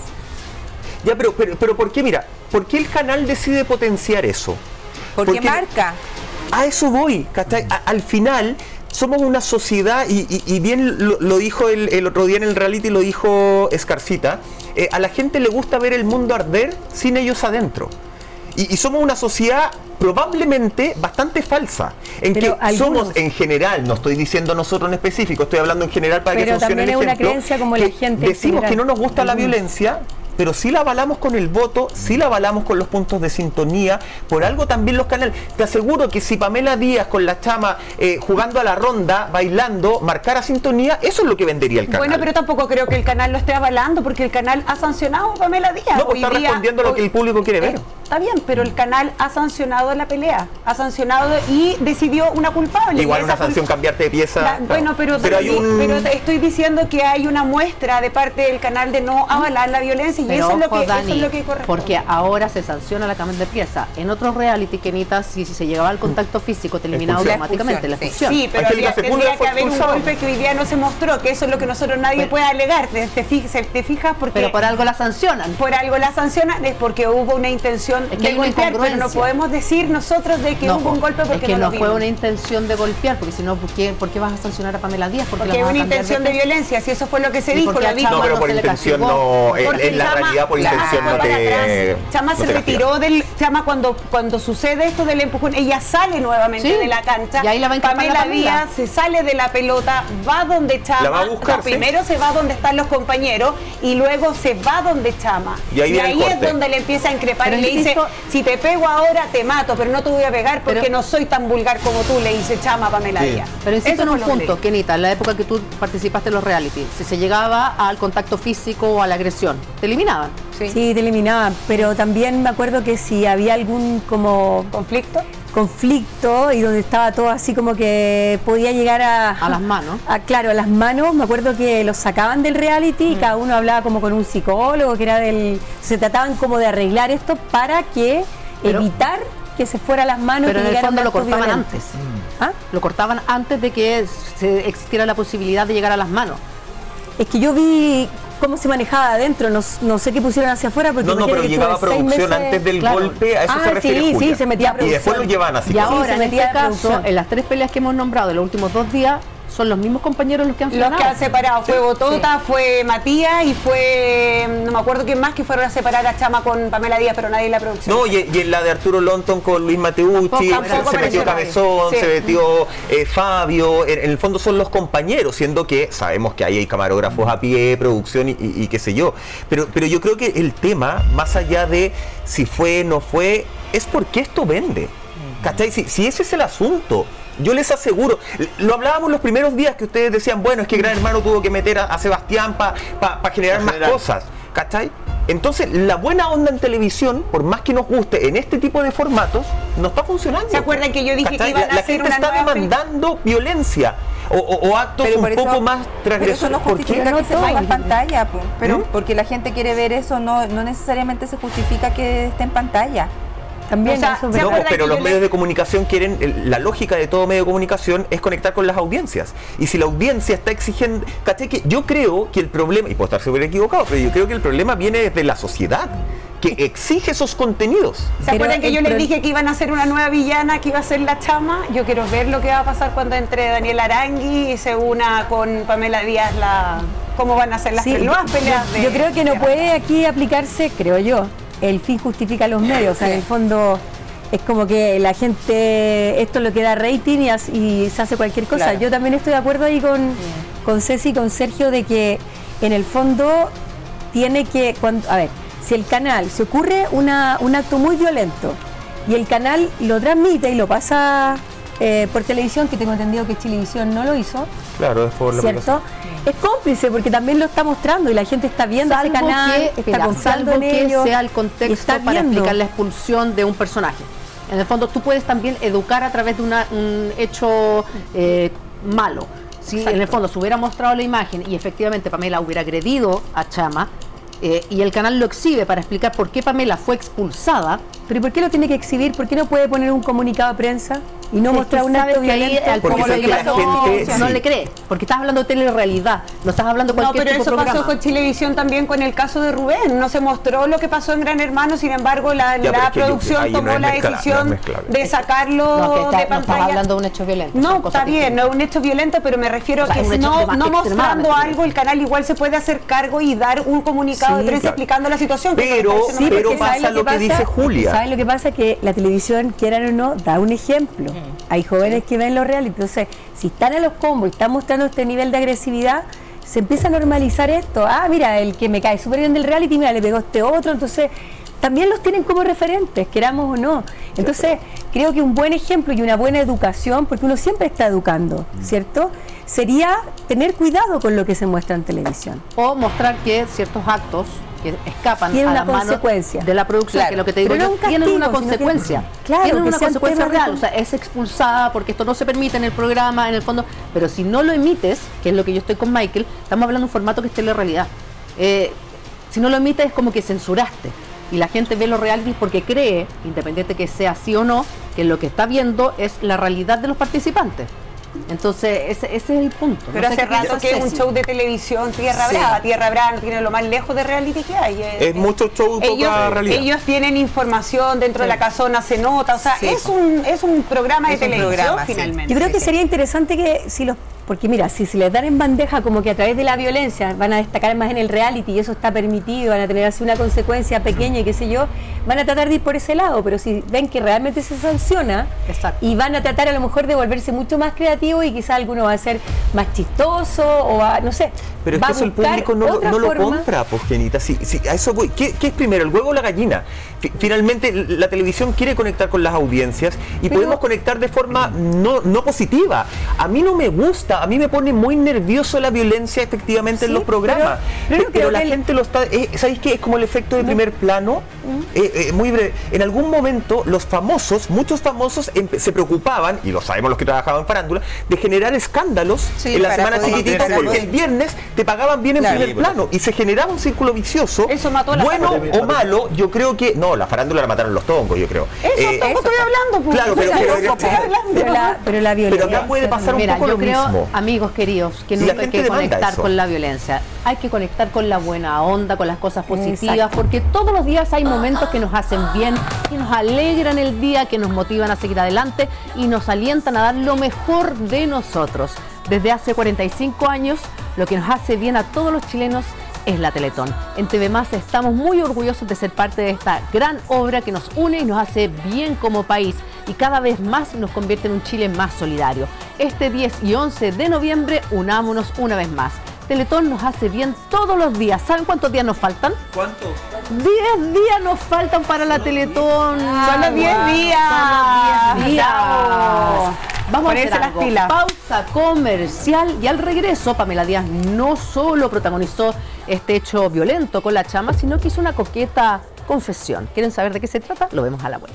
Ya, pero, pero, pero ¿por qué? Mira, ¿por qué el canal decide potenciar eso? Porque, marca. A eso voy, ¿cachai? A- al final somos una sociedad, y, y- y bien lo, lo dijo el, el otro día en el reality, lo dijo Escarcita, eh, a la gente le gusta ver el mundo arder sin ellos adentro. Y, y somos una sociedad probablemente bastante falsa, en Pero que algunos- somos en general, no estoy diciendo nosotros en específico, estoy hablando en general para que Pero funcione el también es una ejemplo, creencia como que la gente en decimos general. que no nos gusta la Algunos. violencia, pero sí la avalamos con el voto, sí la avalamos con los puntos de sintonía. Por algo también los canales. Te aseguro que si Pamela Díaz con la chama eh, jugando a la ronda, bailando, marcara sintonía, eso es lo que vendería el canal. Bueno, pero tampoco creo que el canal lo esté avalando, porque el canal ha sancionado a Pamela Díaz. no, pues Hoy está día- respondiendo a lo que hoy- el público quiere ver. Eh, Está bien, pero el canal ha sancionado la pelea, ha sancionado y decidió una culpable. Igual Y una esa sanción cul- cambiarte de pieza. La- claro. Bueno, pero, pero hay también- un... pero te estoy diciendo que hay una muestra de parte del canal de no avalar la violencia, y Pero eso, es lo ojo, que, eso Dani, es lo que corresponde. porque ahora se sanciona la cama de pieza. En otros reality, Kenita, si, si se llegaba al contacto físico, te eliminaba Expulsión. automáticamente la Sí. expulsión. Sí, pero Angélica habría- Sepúlveda tendría fue que haber un expulsada. golpe que hoy día no se mostró, que eso es lo que nosotros nadie Pero- puede alegar. ¿Te, te fijas, te fijas? Porque Pero por algo la sancionan. por algo la sancionan, es porque hubo una intención Es que de hay una golpear, pero no incongruencia. podemos decir nosotros de que No, hubo un golpe porque es que no, no, lo fue vimos. una intención de golpear, porque si no, ¿por qué, por qué vas a sancionar a Pamela Díaz? Porque la hay vas a una cambiar intención de peso? violencia, si eso fue lo que se ¿Y dijo, por qué la a vimos. No, pero no por se le intención castigó? no, en, Porque en la Chama- realidad por Chama intención fue no para te... atrás. Chama no se te castiga. retiró del... Chama cuando, cuando sucede esto del empujón, ella sale nuevamente Sí. de la cancha. Y ahí la va a increpar Pamela la Pamela. Díaz se sale de la pelota, va donde Chama. La va a buscar, No, sí. primero se va donde están los compañeros y luego se va donde Chama. Y ahí viene el es corte. donde le empieza a increpar Pero y le insisto- dice, si te pego ahora te mato, pero no te voy a pegar porque Pero- no soy tan vulgar como tú, le dice Chama a Pamela Sí. Díaz. Pero insisto Eso en un fue lo que le punto, dijo. Kenita, en la época que tú participaste en los reality, si se llegaba al contacto físico o a la agresión, te eliminaban. eliminaban. Sí. sí, te eliminaban, pero también me acuerdo que si había algún como conflicto, conflicto y donde estaba todo así como que podía llegar a... A las manos. A, claro, a las manos, me acuerdo que los sacaban del reality mm. y cada uno hablaba como con un psicólogo que era del... Se trataban como de arreglar esto para que pero, evitar que se fuera a las manos. Pero que en el fondo lo cortaban violentos. antes. Mm. ¿Ah? Lo cortaban antes de que se existiera la posibilidad de llegar a las manos. Es que yo vi cómo se manejaba adentro, no, no sé qué pusieron hacia afuera. Porque no, no, pero llegaba a producción meses, antes del claro. golpe, a eso ah, se refiere sí, Julia. Sí, se metía a producción. Y después lo llevan así. Y ahora, sí, en este caso, en las tres peleas que hemos nombrado de los últimos dos días, son los mismos compañeros los que han frenado. Los que han separado. Fue Botota, sí. fue Matías y fue, no me acuerdo quién más, que fueron a separar a Chama con Pamela Díaz, pero nadie en la producción. No, y, y en la de Arturo Lonton con Luis Mateucci, se, se metió Cabezón, sí. se metió eh, Fabio, en, en el fondo son los compañeros, siendo que sabemos que ahí hay camarógrafos a pie, producción y, y, y qué sé yo. Pero, pero yo creo que el tema, más allá de si fue, no fue, es porque esto vende. ¿Cachai? Si, si ese es el asunto. Yo les aseguro, lo hablábamos los primeros días que ustedes decían, bueno, es que Gran Hermano tuvo que meter a, a Sebastián para pa, pa generar más cosas, ¿cachai? Entonces, la buena onda en televisión, por más que nos guste en este tipo de formatos, no está funcionando. ¿Se acuerdan que yo dije ¿cachai? que iban a la, hacer la gente una está demandando film? violencia o, o, o actos un eso, poco más transgresores. Pero eso no justifica que se ponga en pantalla, po. Pero ¿Mm? porque la gente quiere ver eso, no, no necesariamente se justifica que esté en pantalla. También, o sea, no, pero los medios le... de comunicación quieren, el, la lógica de todo medio de comunicación es conectar con las audiencias. Y si la audiencia está exigiendo, ¿cachai? Que yo creo que el problema, y puedo estar súper equivocado, pero yo creo que el problema viene desde la sociedad, que exige esos contenidos. ¿Se pero acuerdan que yo les dije que iban a hacer una nueva villana, que iba a ser la Chama? Yo quiero ver lo que va a pasar cuando entre Daniel Arangui y se una con Pamela Díaz, la cómo van a ser las, sí, nuevas peleas. Yo, de, yo creo que no puede aquí aplicarse, creo yo, el fin justifica los medios, o sea, en el fondo es como que la gente, esto lo que da rating y, y se hace cualquier cosa. Claro. Yo también estoy de acuerdo ahí con, con Ceci y con Sergio de que en el fondo tiene que, cuando, a ver, si el canal se ocurre una, un acto muy violento y el canal lo transmite y lo pasa eh, por televisión, que tengo entendido que Chilevisión no lo hizo, claro, es por la ¿cierto? Es cómplice porque también lo está mostrando y la gente está viendo salvo ese canal, que, está mira, confiando salvo en que ellos, sea el contexto para viendo. explicar la expulsión de un personaje. En el fondo tú puedes también educar a través de una, un hecho eh, malo. Si en el fondo se hubiera mostrado la imagen y efectivamente Pamela hubiera agredido a Chama, Eh, y el canal lo exhibe para explicar por qué Pamela fue expulsada. ¿Pero por qué lo tiene que exhibir? ¿Por qué no puede poner un comunicado de prensa y no es mostrar un acto violento? Al porque lo que pasó, gente, no sí. le cree, porque estás hablando de telerrealidad, no estás hablando de cualquier no, pero tipo de programa. eso pasó con Chilevisión también con el caso de Rubén. No se mostró lo que pasó en Gran Hermano, sin embargo la, ya, la producción yo, tomó no la mezcla, decisión no de sacarlo no, que está, de pantalla. No estás hablando de un hecho violento. No, está bien, no es un hecho violento, pero me refiero a o sea, que no, no mostrando algo, el canal igual se puede hacer cargo y dar un comunicado sí, de prensa claro. explicando la situación. Pero, sí, pero pasa lo que, que dice Julia. ¿Sabes lo que pasa? Que la televisión, quieran o no, da un ejemplo. Mm. Hay jóvenes que ven los reality. Entonces, si están a los combos y están mostrando este nivel de agresividad, se empieza a normalizar esto. Ah, mira, el que me cae súper bien del reality, mira, le pegó este otro. Entonces, también los tienen como referentes, queramos o no. Entonces, creo que un buen ejemplo y una buena educación, porque uno siempre está educando, ¿cierto? Sería tener cuidado con lo que se muestra en televisión. O mostrar que ciertos actos que escapan tiene a una las manos consecuencia de la producción, claro. que lo que te digo yo, castigo, tienen una si consecuencia, no tiene, claro, tienen que una consecuencia real, de... o sea, es expulsada porque esto no se permite en el programa, en el fondo, pero si no lo emites, que es lo que yo estoy con Michael, estamos hablando de un formato que es telerrealidad, eh, si no lo emites es como que censuraste, y la gente ve los realities porque cree, independiente que sea así o no, que lo que está viendo es la realidad de los participantes. Entonces, ese, ese es el punto. Pero no sé hace rato que es un show de televisión, Tierra sí. Brava. Tierra Brava no tiene lo más lejos de reality que hay. Es, es mucho show ellos, toca realidad. Ellos tienen información dentro sí. de la casona, se nota. O sea, sí. es, un, es un programa es de un televisión programa, finalmente. Yo creo sí, que sí. sería interesante que si los... Porque mira, si se les dan en bandeja como que a través de la violencia van a destacar más en el reality y eso está permitido, van a tener así una consecuencia pequeña y qué sé yo, van a tratar de ir por ese lado, pero si ven que realmente se sanciona, exacto, y van a tratar a lo mejor de volverse mucho más creativos y quizás alguno va a ser más chistoso o a, no sé. Pero es va que a eso el buscar público no, lo- otra no lo forma. compra, pues, Genita. Si, si, a eso voy. ¿Qué, qué es primero, el huevo o la gallina? Fi- Finalmente, la televisión quiere conectar con las audiencias y Pero- podemos conectar de forma no, no positiva. A mí no me gusta, a mí me pone muy nervioso la violencia efectivamente en Sí, los programas. pero- pero yo Pe- creo la que el- gente lo está... eh, ¿Sabéis qué? Es como el efecto de primer plano. Eh, eh, muy breve. En algún momento, los famosos, muchos famosos, empe- se preocupaban, y lo sabemos los que trabajaban en farándula, de generar escándalos Sí, en la para semana poder chiquitita, mantenerse porque bien. el viernes te pagaban bien en Claro. primer plano y se generaba un círculo vicioso. Eso mató la bueno farándula. o malo, yo creo que... No, la farándula la mataron los tongos, yo creo. Eso, Eh, tampoco estoy hablando. pues. Claro, pero- Eso pero- tampoco estoy hablando. Pero la, pero la violencia. Pero acá puede pasar un Mira, poco yo lo creo, mismo. amigos queridos, que Y la nunca hay gente que demanda conectar eso. con la violencia. Hay que conectar con la buena onda, con las cosas positivas, Exacto. porque todos los días hay momentos que nos hacen bien, que nos alegran el día, que nos motivan a seguir adelante y nos alientan a dar lo mejor de nosotros. Desde hace cuarenta y cinco años, lo que nos hace bien a todos los chilenos es la Teletón. En T V Más estamos muy orgullosos de ser parte de esta gran obra que nos une y nos hace bien como país y cada vez más nos convierte en un Chile más solidario. Este diez y once de noviembre, unámonos una vez más. Teletón nos hace bien todos los días. ¿Saben cuántos días nos faltan? ¿Cuánto? diez días nos faltan para la Teletón. Solo diez días. Solo diez días. Bravo. Vamos a Ponerse hacer las algo. pilas. Pausa comercial y al regreso Pamela Díaz no solo protagonizó este hecho violento con la chama, sino que hizo una coqueta confesión. ¿Quieren saber de qué se trata? Lo vemos a la vuelta.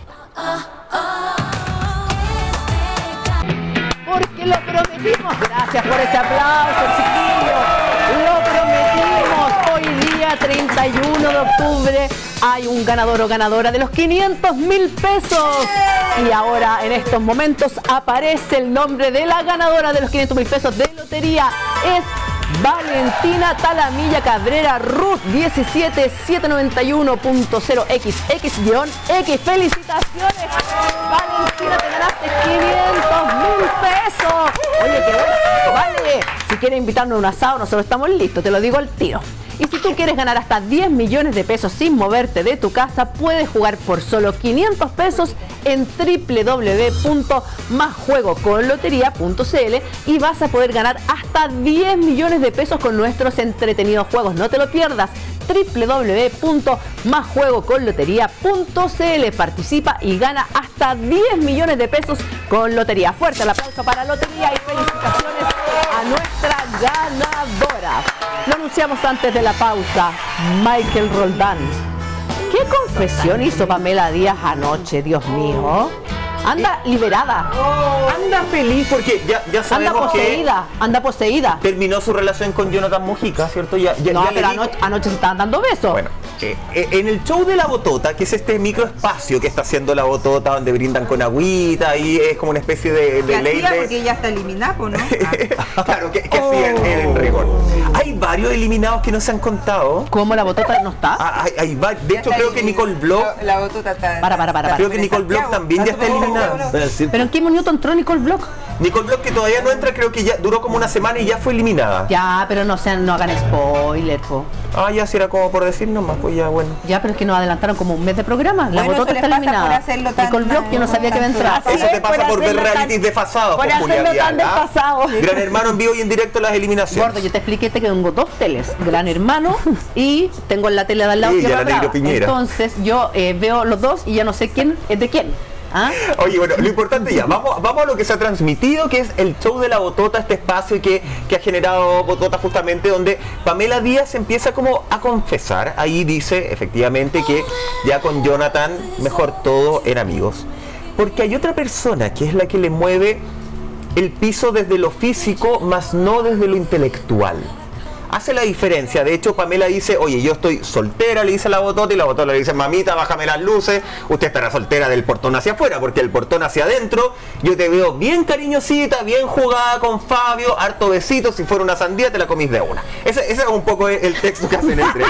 Porque lo prometimos. Gracias por ese aplauso, chiquillos. Lo prometimos. Hoy día, treinta y uno de octubre, hay un ganador o ganadora de los quinientos mil pesos. Y ahora, en estos momentos, aparece el nombre de la ganadora de los quinientos mil pesos de lotería. Es Valentina Talamilla Cabrera, Ruth diecisiete siete noventa y uno punto cero X X X. ¡Felicitaciones! Valentina, te ganaste quinientos mil pesos. Oye, qué bueno. Vale, si quieres invitarnos a un asado, nosotros estamos listos, te lo digo al tiro. Y si tú quieres ganar hasta diez millones de pesos sin moverte de tu casa, puedes jugar por solo quinientos pesos en w w w punto más juego con lotería punto c l y vas a poder ganar hasta diez millones de pesos con nuestros entretenidos juegos. No te lo pierdas. w w w punto más juego con lotería punto c l. Participa y gana hasta diez millones de pesos con lotería. Fuerte el aplauso para Lotería y felicitaciones a nuestra ganadora. Lo anunciamos antes de la pausa. Michael Roldán. ¿Qué confesión hizo Pamela Díaz anoche, Dios mío? Anda liberada. Anda feliz porque ya, ya Anda sabemos que poseída. Anda poseída. terminó su relación con Jonathan Mujica, ¿cierto? Ya, ya, No, ya le pero dijo- anoche, anoche se estaban dando besos. Bueno, eh, eh, en el show de La Botota, que es este microespacio que está haciendo La Botota, donde brindan con agüita y es como una especie de, de ¿Qué ley hacía? de... Porque ya está eliminada, pues, ¿no? Claro, que, que hacía en, en rigor. Hay varios eliminados que no se han contado. ¿Cómo la botota no está? Ah, hay, hay va- de hecho, creo que Nicole Bloch, La, la botota está. Para, para, para, creo que Nicole Bloch también ya está eliminada. Pero sí, ¿Pero en qué minuto entró Nicole Bloch? Nicole Bloch, que todavía no entra, creo que ya duró como una semana y ya fue eliminada. Ya, pero no sean, no hagan spoiler, po. Ah, ya si era como por decir nomás, pues ya bueno. Ya, pero es que nos adelantaron como un mes de programa. La Bueno, botota eso está les pasa eliminada. por hacerlo tan- Nicole Bloch, yo no sabía que iba a entrar. Así Eso es, te pasa por por ver hacerlo realities tan- desfasados, por pues, Julia hacerlo Vial, tan ¿ah? desfasado. Gran Hermano en vivo y en directo las eliminaciones. Gordo, yo te expliqué que tengo dos teles, Gran Hermano y tengo en la tele de al lado Sí, Tierra ya la Negro Brava. Piñera. Entonces yo eh, veo los dos y ya no sé quién es de quién. ¿Ah? Oye, bueno, lo importante ya, vamos, vamos a lo que se ha transmitido, que es el show de La Botota, este espacio que, que ha generado Botota justamente, donde Pamela Díaz empieza como a confesar. Ahí dice, efectivamente, que ya con Jonathan, mejor todo en amigos. Porque hay otra persona que es la que le mueve el piso desde lo físico, más no desde lo intelectual. Hace la diferencia. De hecho, Pamela dice, oye, yo estoy soltera, le dice a la Botota, y la Botota le dice, mamita, bájame las luces, usted estará soltera del portón hacia afuera, porque el portón hacia adentro, yo te veo bien cariñosita, bien jugada con Fabio, harto besito, si fuera una sandía te la comís de una. Ese, ese es un poco el texto que hacen entre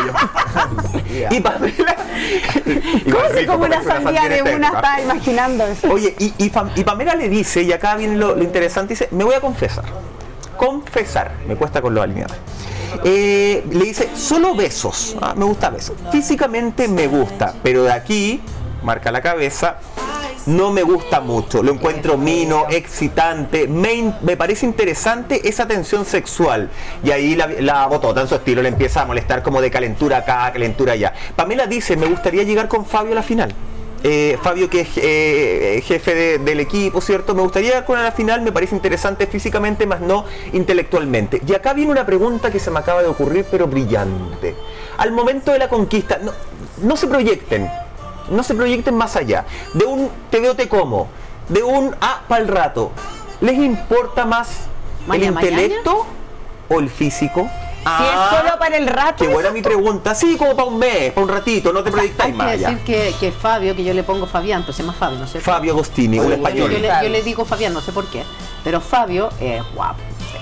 ellos. Y Pamela... ¿Cómo se rico come una comerse sandía de entera, una? ¿no? Estaba imaginando eso. Oye, y, y, Fam- y Pamela le dice, y acá viene lo, lo interesante, dice, me voy a confesar. Confesar, me cuesta con los alineados. Eh, le dice, solo besos, ah, me gusta besos. Físicamente me gusta, pero de aquí marca la cabeza. No me gusta mucho, lo encuentro mino, excitante, me, in- me parece interesante esa tensión sexual. Y ahí la, la botota en su estilo le empieza a molestar como de calentura acá, calentura allá. Pamela dice, me gustaría llegar con Fabio a la final. Eh, Fabio, que es eh, jefe de- del equipo, ¿cierto? Me gustaría llegar con él a la final, me parece interesante físicamente, más no intelectualmente. Y acá viene una pregunta que se me acaba de ocurrir, pero brillante. Al momento de la conquista, no, no se proyecten. No se proyecten más allá. De un te veo te como, de un ah, para el rato. ¿Les importa más Maña, el intelecto mañana? o el físico? Si es solo para el rato. Qué buena mi pregunta. Sí, como para un mes, para un ratito, no te O sea, proyectáis hay más que allá. decir que, que Fabio, que yo le pongo Fabián, pues se llama Fabio, no sé. Fabio Agostini, un Yo, español. yo le, yo le digo Fabián, no sé por qué. Pero Fabio es guapo.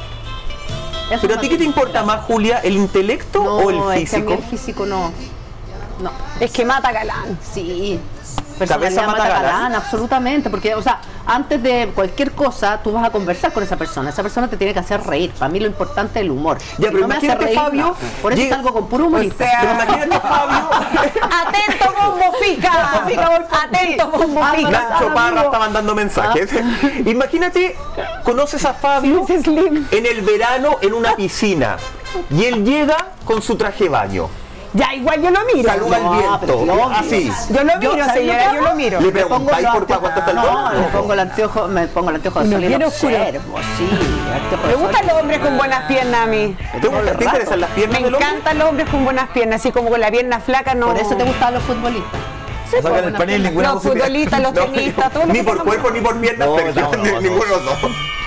Eso Pero a no ti, ¿qué te importa más, Julia, el intelecto No, o el es que a mí físico? el físico no. No. Es que mata galán. Sí. Cabeza Personalidad mata mata galán. galán, absolutamente. Porque, o sea, antes de cualquier cosa, tú vas a conversar con esa persona. Esa persona te tiene que hacer reír. Para mí lo importante es el humor. Ya, Si pero no me hace imagínate, reír, Fabio, no. Por eso llega- salgo con puro humorista. O sea, Pero imagínate, Fabio. Atento, bombo fica. Atento, bombo fica. Nacho Parra está mandando mensajes. Imagínate, conoces a Fabio en el verano en una piscina y él llega con su traje de baño. Ya, igual yo lo miro. Saluda al viento. Así. Yo lo miro, ¿sabes señora, lo que yo lo miro. Le Me pongo preguntáis los por cuánto anteojos- está el No, dólar. me pongo el anteojo, me pongo el anteojo de No sol y quiero lo oscuro. observo, sí. anteojo de Me sol. gustan los hombres con buenas piernas a mí. ¿Te, gusta- te interesan las piernas Me del hombre? encantan los hombres con buenas piernas, así como con la pierna flaca, no. Por eso te gustan los futbolistas. No sacan el panel ninguna Los posibilidad. futbolistas, los No, tenistas, todos los Ni que por tengan- cuerpo ni por piernas, No, pero no, no, no. ninguno de los dos.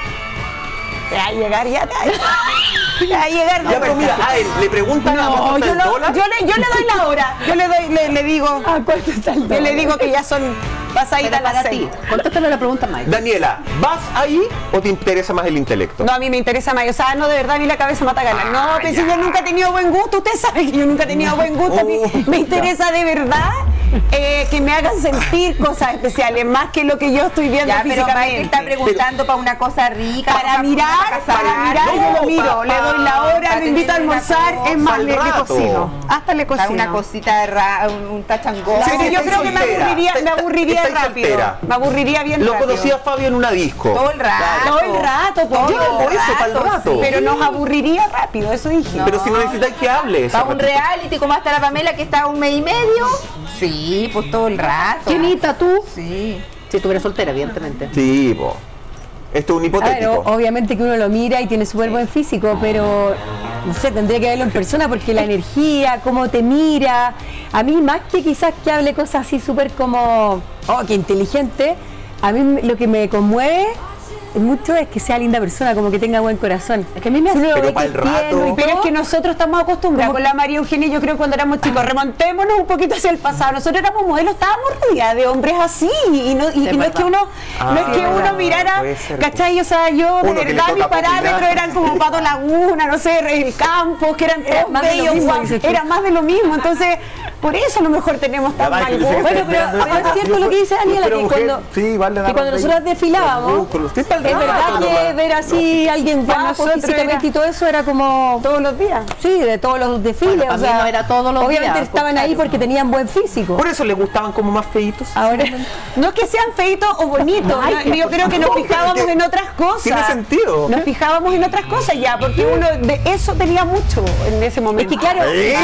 Te va a llegar ya, te va a- te va a llegar. Ya, pero mira, a él le preguntan a No, cuánto yo, está el lo- dólar. yo le, yo le doy la hora. Yo le doy, le, le digo. ¿A cuánto está el dólar? Yo le digo que ya son pasaditas Pero las para seis. ti, contéstale la pregunta, Mike. Daniela, ¿vas ahí o te interesa más el intelecto? No, a mí me interesa más. O sea, no, de verdad, a mí la cabeza mata ganas. No, Ah, pero ya. si yo nunca he tenido buen gusto. Usted sabe que yo nunca he tenido buen gusto. A mí Oh, me interesa de verdad eh, que me hagan sentir cosas especiales, más que lo que yo estoy viendo Ya, pero Mike físicamente. está preguntando para una cosa rica. Para mirar, para mirar, yo lo miro. pa- Le doy la hora, pa lo invito a tener una almorzar. cosa Es más, al le, le rato. cocino. Hasta le Para cocino. una cosita de ra, un, un tachangón. Sí, Pero sí, yo estáis creo que me soltera. aburriría, me Está- aburriría estáis rápido. soltera. Me aburriría bien Lo rápido. conocí a Fabio en una disco. Todo el rato. Todo el rato, Todo pues. Ya, por eso, para el rato. Pero nos aburriría rápido, eso dije. Pero si no necesitáis que hable. ese Para un ratito. reality como hasta la Pamela que está un mes y medio. Sí, pues todo el rato. ¿Quiénita tú? Sí. Si estuviera soltera, evidentemente. Sí, po. Esto es un A ver, hipotético. o- obviamente que uno lo mira y tiene súper buen físico, pero no sé, tendría que verlo en persona porque la energía, cómo te mira, a mí más que quizás que hable cosas así súper como, oh, qué inteligente, a mí lo que me conmueve mucho es que sea linda persona, como que tenga buen corazón. Es que a mí me hace Pero uno ve para que el es rato. tierno y Pero es todo. que nosotros estamos acostumbrados con la María Eugenia, yo creo que cuando éramos chicos, remontémonos un poquito hacia el pasado. Nosotros éramos modelos, estábamos rodeados de hombres así. Y no, y, Es y no es verdad. que uno, Ah, no es que sí, uno verdad. mirara, Puede ser. ¿cachai? O sea, yo de Uno que le verdad mis toca parámetros opinar. eran como Pato Laguna, no sé, el Campos, que eran Era todos más de lo bellos, mismo, guapos, dices tú. era más de lo mismo. Entonces, por eso a lo mejor tenemos tan Ya, mal Michael, yo sé que gusto. estoy Bueno, pero, esperando pero eso. es cierto lo que dice Daniela, Pero que mujer, cuando, sí, vale, que cuando nosotros desfilábamos, Usted está al es rato, verdad no, que no. ver así alguien Para guapo nosotros físicamente era- y todo eso era como Todos los días. sí, de todos los desfiles. Bueno, para o mí sea, no era todos los obviamente días, estaban pues, ahí claro. porque tenían buen físico. Por eso les gustaban como más feitos. Ahora, No es que sean feitos o bonitos, Ay, no, yo creo que nos no, fijábamos pero que en otras cosas. tiene sentido. Nos fijábamos en otras cosas ya, porque uno de eso tenía mucho en ese es momento. que claro, ¡Eh!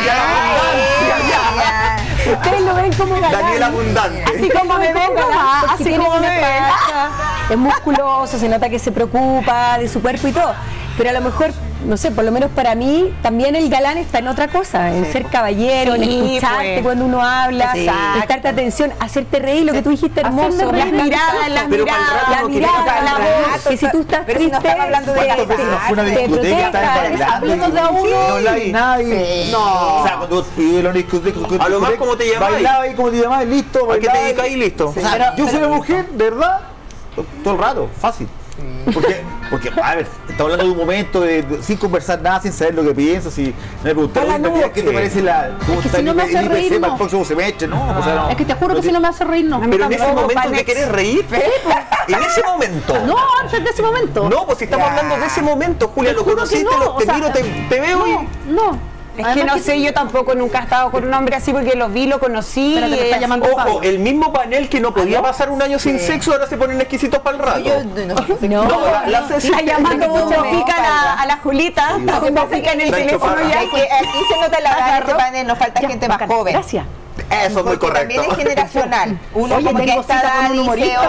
Ya. ustedes lo ven como galán. Daniel Abundante. Así como me ven nomás, Porque así tiene como una me ven. facha, es musculoso, se nota que se preocupa de su cuerpo y todo. Pero a lo mejor, no sé, por lo menos para mí, también el galán está en otra cosa, en ser caballero, en Sí, escucharte pues. cuando uno habla, Sí. prestarte atención, hacerte reír, lo que tú dijiste hermoso, Hacerme las reír, miradas, las Pero para el miradas, rato la no quiere mirada, tocar la el voz, rato, que si tú estás pero si no triste, estamos hablando de ¿Cuántas veces no fue una te discoteca y estaban proteja, bailando? hablando de a uno. No la hay nadie. No. O sea, cuando tú pides la discoteca, A lo más, ¿cómo te llamáis? bailaba y como te llamabas, listo. ¿A qué te bailaba dedicas y listo? O sea, yo soy una mujer, de verdad, todo el rato, fácil. Porque, porque, a ver, estamos hablando de un momento de, de- sin conversar nada, sin saber lo que piensas, y me preguntaron, Toda la "Oye, ¿qué te noche". parece la cómo Es que está si no el me I P- hace el I P C reír, para no. el próximo semestre? No, o sea, no. Es que te juro que si no me hace reír, no. Pero en ese tampoco, momento te Panex. quieres reír. En ese momento. No, antes de ese momento. No, pues si estamos Ya. hablando de ese momento, Julia, Te lo juro que conociste, no, lo- o te sea, miro, te, te veo No, y. no. Es que no sé, yo tampoco nunca he estado con un hombre así porque lo vi, lo conocí. Pero te está así- llamando Ojo, Fabio. el mismo panel que no podía pasar un año sin sexo, ahora se ponen exquisitos para el rato. No, No, la- la Ceci- está llamando No, bomba no, pica a la, a la Julita, está bomba pica en el Sancho teléfono Parra. ya. Hay que, aquí se nota la edad de este panel, nos falta Ya, gente más bacán. joven. Gracias. Eso es muy Porque correcto. también es generacional. Uno Oye, como que tengo a esta cita con edad un dice, humorista.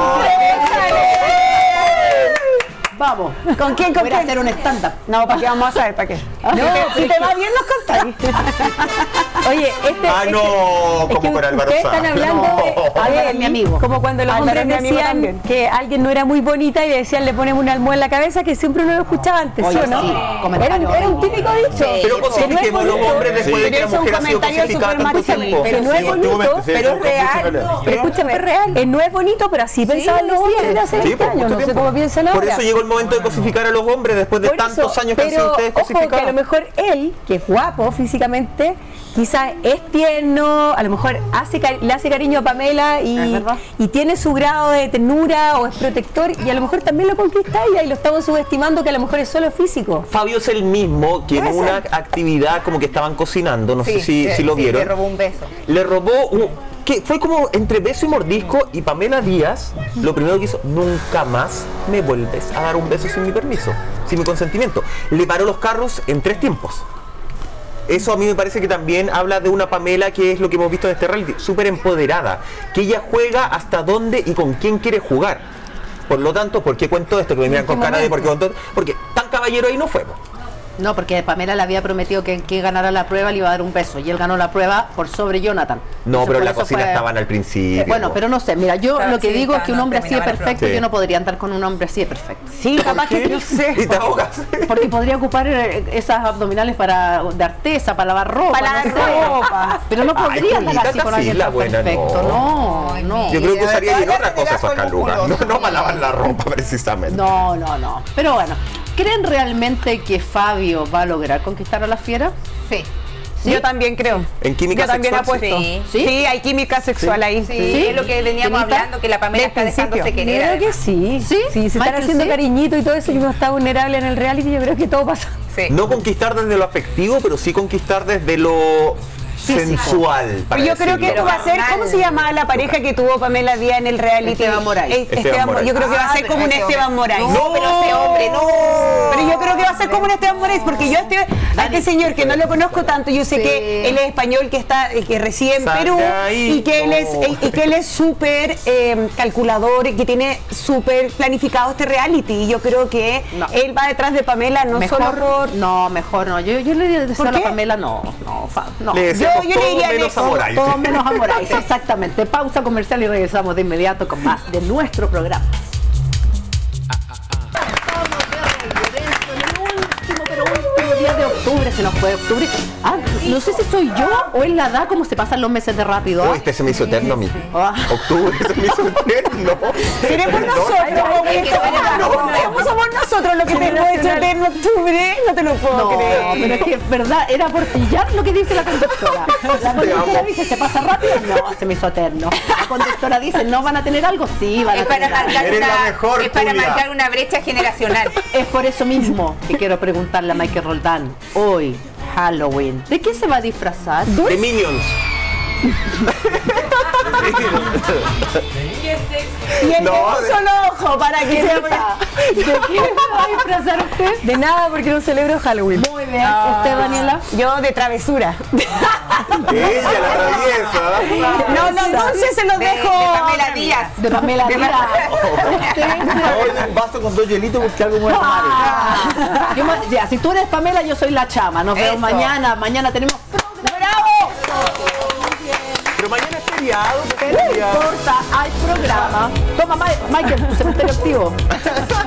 "Oh, Vamos. ¿Con quién? ¿Con Voy a quién? hacer un stand-up. No, ¿para qué vamos a saber? ¿Para qué? No, si te, si te va bien, nos contáis. Oye, este. Ah, este- no, es como que con Álvaro ustedes Sá. están hablando No, de, Álvaro de es mi amigo. como cuando los Álvaro hombres es mi amigo decían también. que alguien no era muy bonita y le decían le ponemos una almohada en la cabeza, que siempre uno lo escuchaba antes, ¿sí Oye, o no? sí, Era, comentario un- era un horrible. típico dicho. Pero Que no es cosifiquemos los bonito, hombres después de que Pero la es un mujer ha sido comentario cosificada súper tanto machista. tiempo. que no es bonito, Antiguamente, sí, pero sí, es real. mucho pero escúchame, eh, no es bonito, pero así pensaban los hombres de hace Sí, veinte por años, mucho no sé tiempo. cómo piensan ahora. Por eso llegó el momento de cosificar a los hombres después de Por tantos eso, años que han sido pero ustedes ojo, que a lo cosificados. mejor él, que es guapo físicamente, quizás es tierno, a lo mejor hace cari- le hace cariño a Pamela Es y, verdad. y tiene su grado de ternura o es protector y a lo mejor también lo conquista ella y lo estamos subestimando que a lo mejor es solo físico. Fabio es el mismo que en Puede una ser. actividad como que estaban cocinando, no sé si, si lo sí, vieron. le robó un beso. Le robó un, que fue como entre beso y mordisco y Pamela Díaz lo primero que hizo, nunca más me vuelves a dar un beso sin mi permiso, sin mi consentimiento. Le paró los carros en tres tiempos. Eso a mí me parece que también habla de una Pamela que es lo que hemos visto en este reality, súper empoderada, que ella juega hasta dónde y con quién quiere jugar. Por lo tanto, ¿por qué cuento esto? Que me miran con cara de por qué cuento, porque tan caballero ahí no fue. po. No, porque Pamela le había prometido que quien ganara la prueba le iba a dar un beso y él ganó la prueba por sobre Jonathan. No, Entonces, pero por en la eso cocina fue- estaban al principio. Eh, bueno, po. pero no sé, mira, yo Claro, lo que sí, digo es claro, que un no hombre así de terminaba la perfecto, prueba. yo Sí. no podría andar con un hombre así de perfecto. Sí, capaz que no sé. Y te ahogas. Porque podría ocupar eh, esas abdominales para de artesa, para lavar ropa. Para no lavar sé. ropa. Pero no Ay, podría andar Julita, así con casi alguien la tan buena, perfecto. No, Ay, no. Yo creo que Mira, usaría en ahora otra te cosa das esas con calugas, no, musculoso. no para lavar la ropa precisamente. No, no, no. Pero bueno, ¿creen realmente que Fabio va a lograr conquistar a la fiera? Sí. ¿Sí? Yo también creo. En química Yo también sexual, apuesto. sí. ¿Sí? Sí, hay química sexual ahí. Sí, es lo que veníamos ¿Química? hablando, que la Pamela Del está dejándose principio. querer. Yo creo que sí. ¿Sí? Sí, se están Michael, haciendo ¿sí? cariñito y todo eso y uno está vulnerable en el reality, yo creo que todo pasa. Sí. No conquistar desde lo afectivo, pero sí conquistar desde lo sensual. para Yo creo que decirlo. esto va a ser, ¿cómo se llamaba la pareja que tuvo Pamela Díaz en el reality? Esteban Moray. Eh, Esteban Esteban Moray. Moray. Yo creo que va a ser Ah, como un ese Esteban hombre. Moray. No, pero ese hombre, no. Pero yo creo que va a ser como un Esteban Moray, porque yo a este, a este señor que no lo conozco tanto, yo sé Sí. que él es español, que está, eh, que reside en Sal Perú, de ahí, y que él es, no. eh, y que él es súper eh, calculador, y que tiene súper planificado este reality. Y yo creo que No. él va detrás de Pamela, no mejor, solo por. no, mejor no. Yo, yo le deseo ¿Por a la qué? Pamela, no, no, Fa- no. Le deseamos yo le todo diría menos que- a Moray. Todo menos a Moraes, exactamente. Pausa comercial y regresamos de inmediato con más de nuestro programa. Estamos de regreso en el último, pero último día de octubre. Se nos fue octubre. Ah, no sé si soy yo o es la edad, cómo se pasan los meses de rápido. ¿ah? Uy, este se me hizo eterno a mí. Ah. Octubre se me hizo eterno. Queremos Perdón. nosotros, Ay, porque qué buena somos- onda. somos, somos nosotros los que tenemos hecho en octubre, no te lo puedo No, creer. pero es que, ¿verdad? Era por pillar lo que dice la conductora. La conductora amo. dice, ¿se pasa rápido? No, se me hizo eterno. La conductora dice, ¿no van a tener algo? Sí, van a Es para tener algo. marcar Eres la una, mejor, es para Julia. marcar una brecha generacional. Es por eso mismo que quiero preguntarle a Michael Roldán, hoy, Halloween, ¿de qué se va a disfrazar? De Minions. Y el No, de un de- solo ojo para que sepa. ¿De qué se va a disfrazar usted? De nada porque no celebro Halloween. Muy bien. ¿Usted, Daniela? Yo de travesura. Ella, la traviesa. No, los dulces se los De, dejo. de Pamela Díaz. De Pamela Díaz. Ahora un vaso con dos hielitos porque algo me voy a tomar. Ah, yo ma- ya, si tú eres Pamela, yo soy la chama. Nos vemos Eso. mañana. Mañana tenemos... Pero mañana es feriado. No importa, hay programa. Toma, Ma- Michael, tu cementerio activo.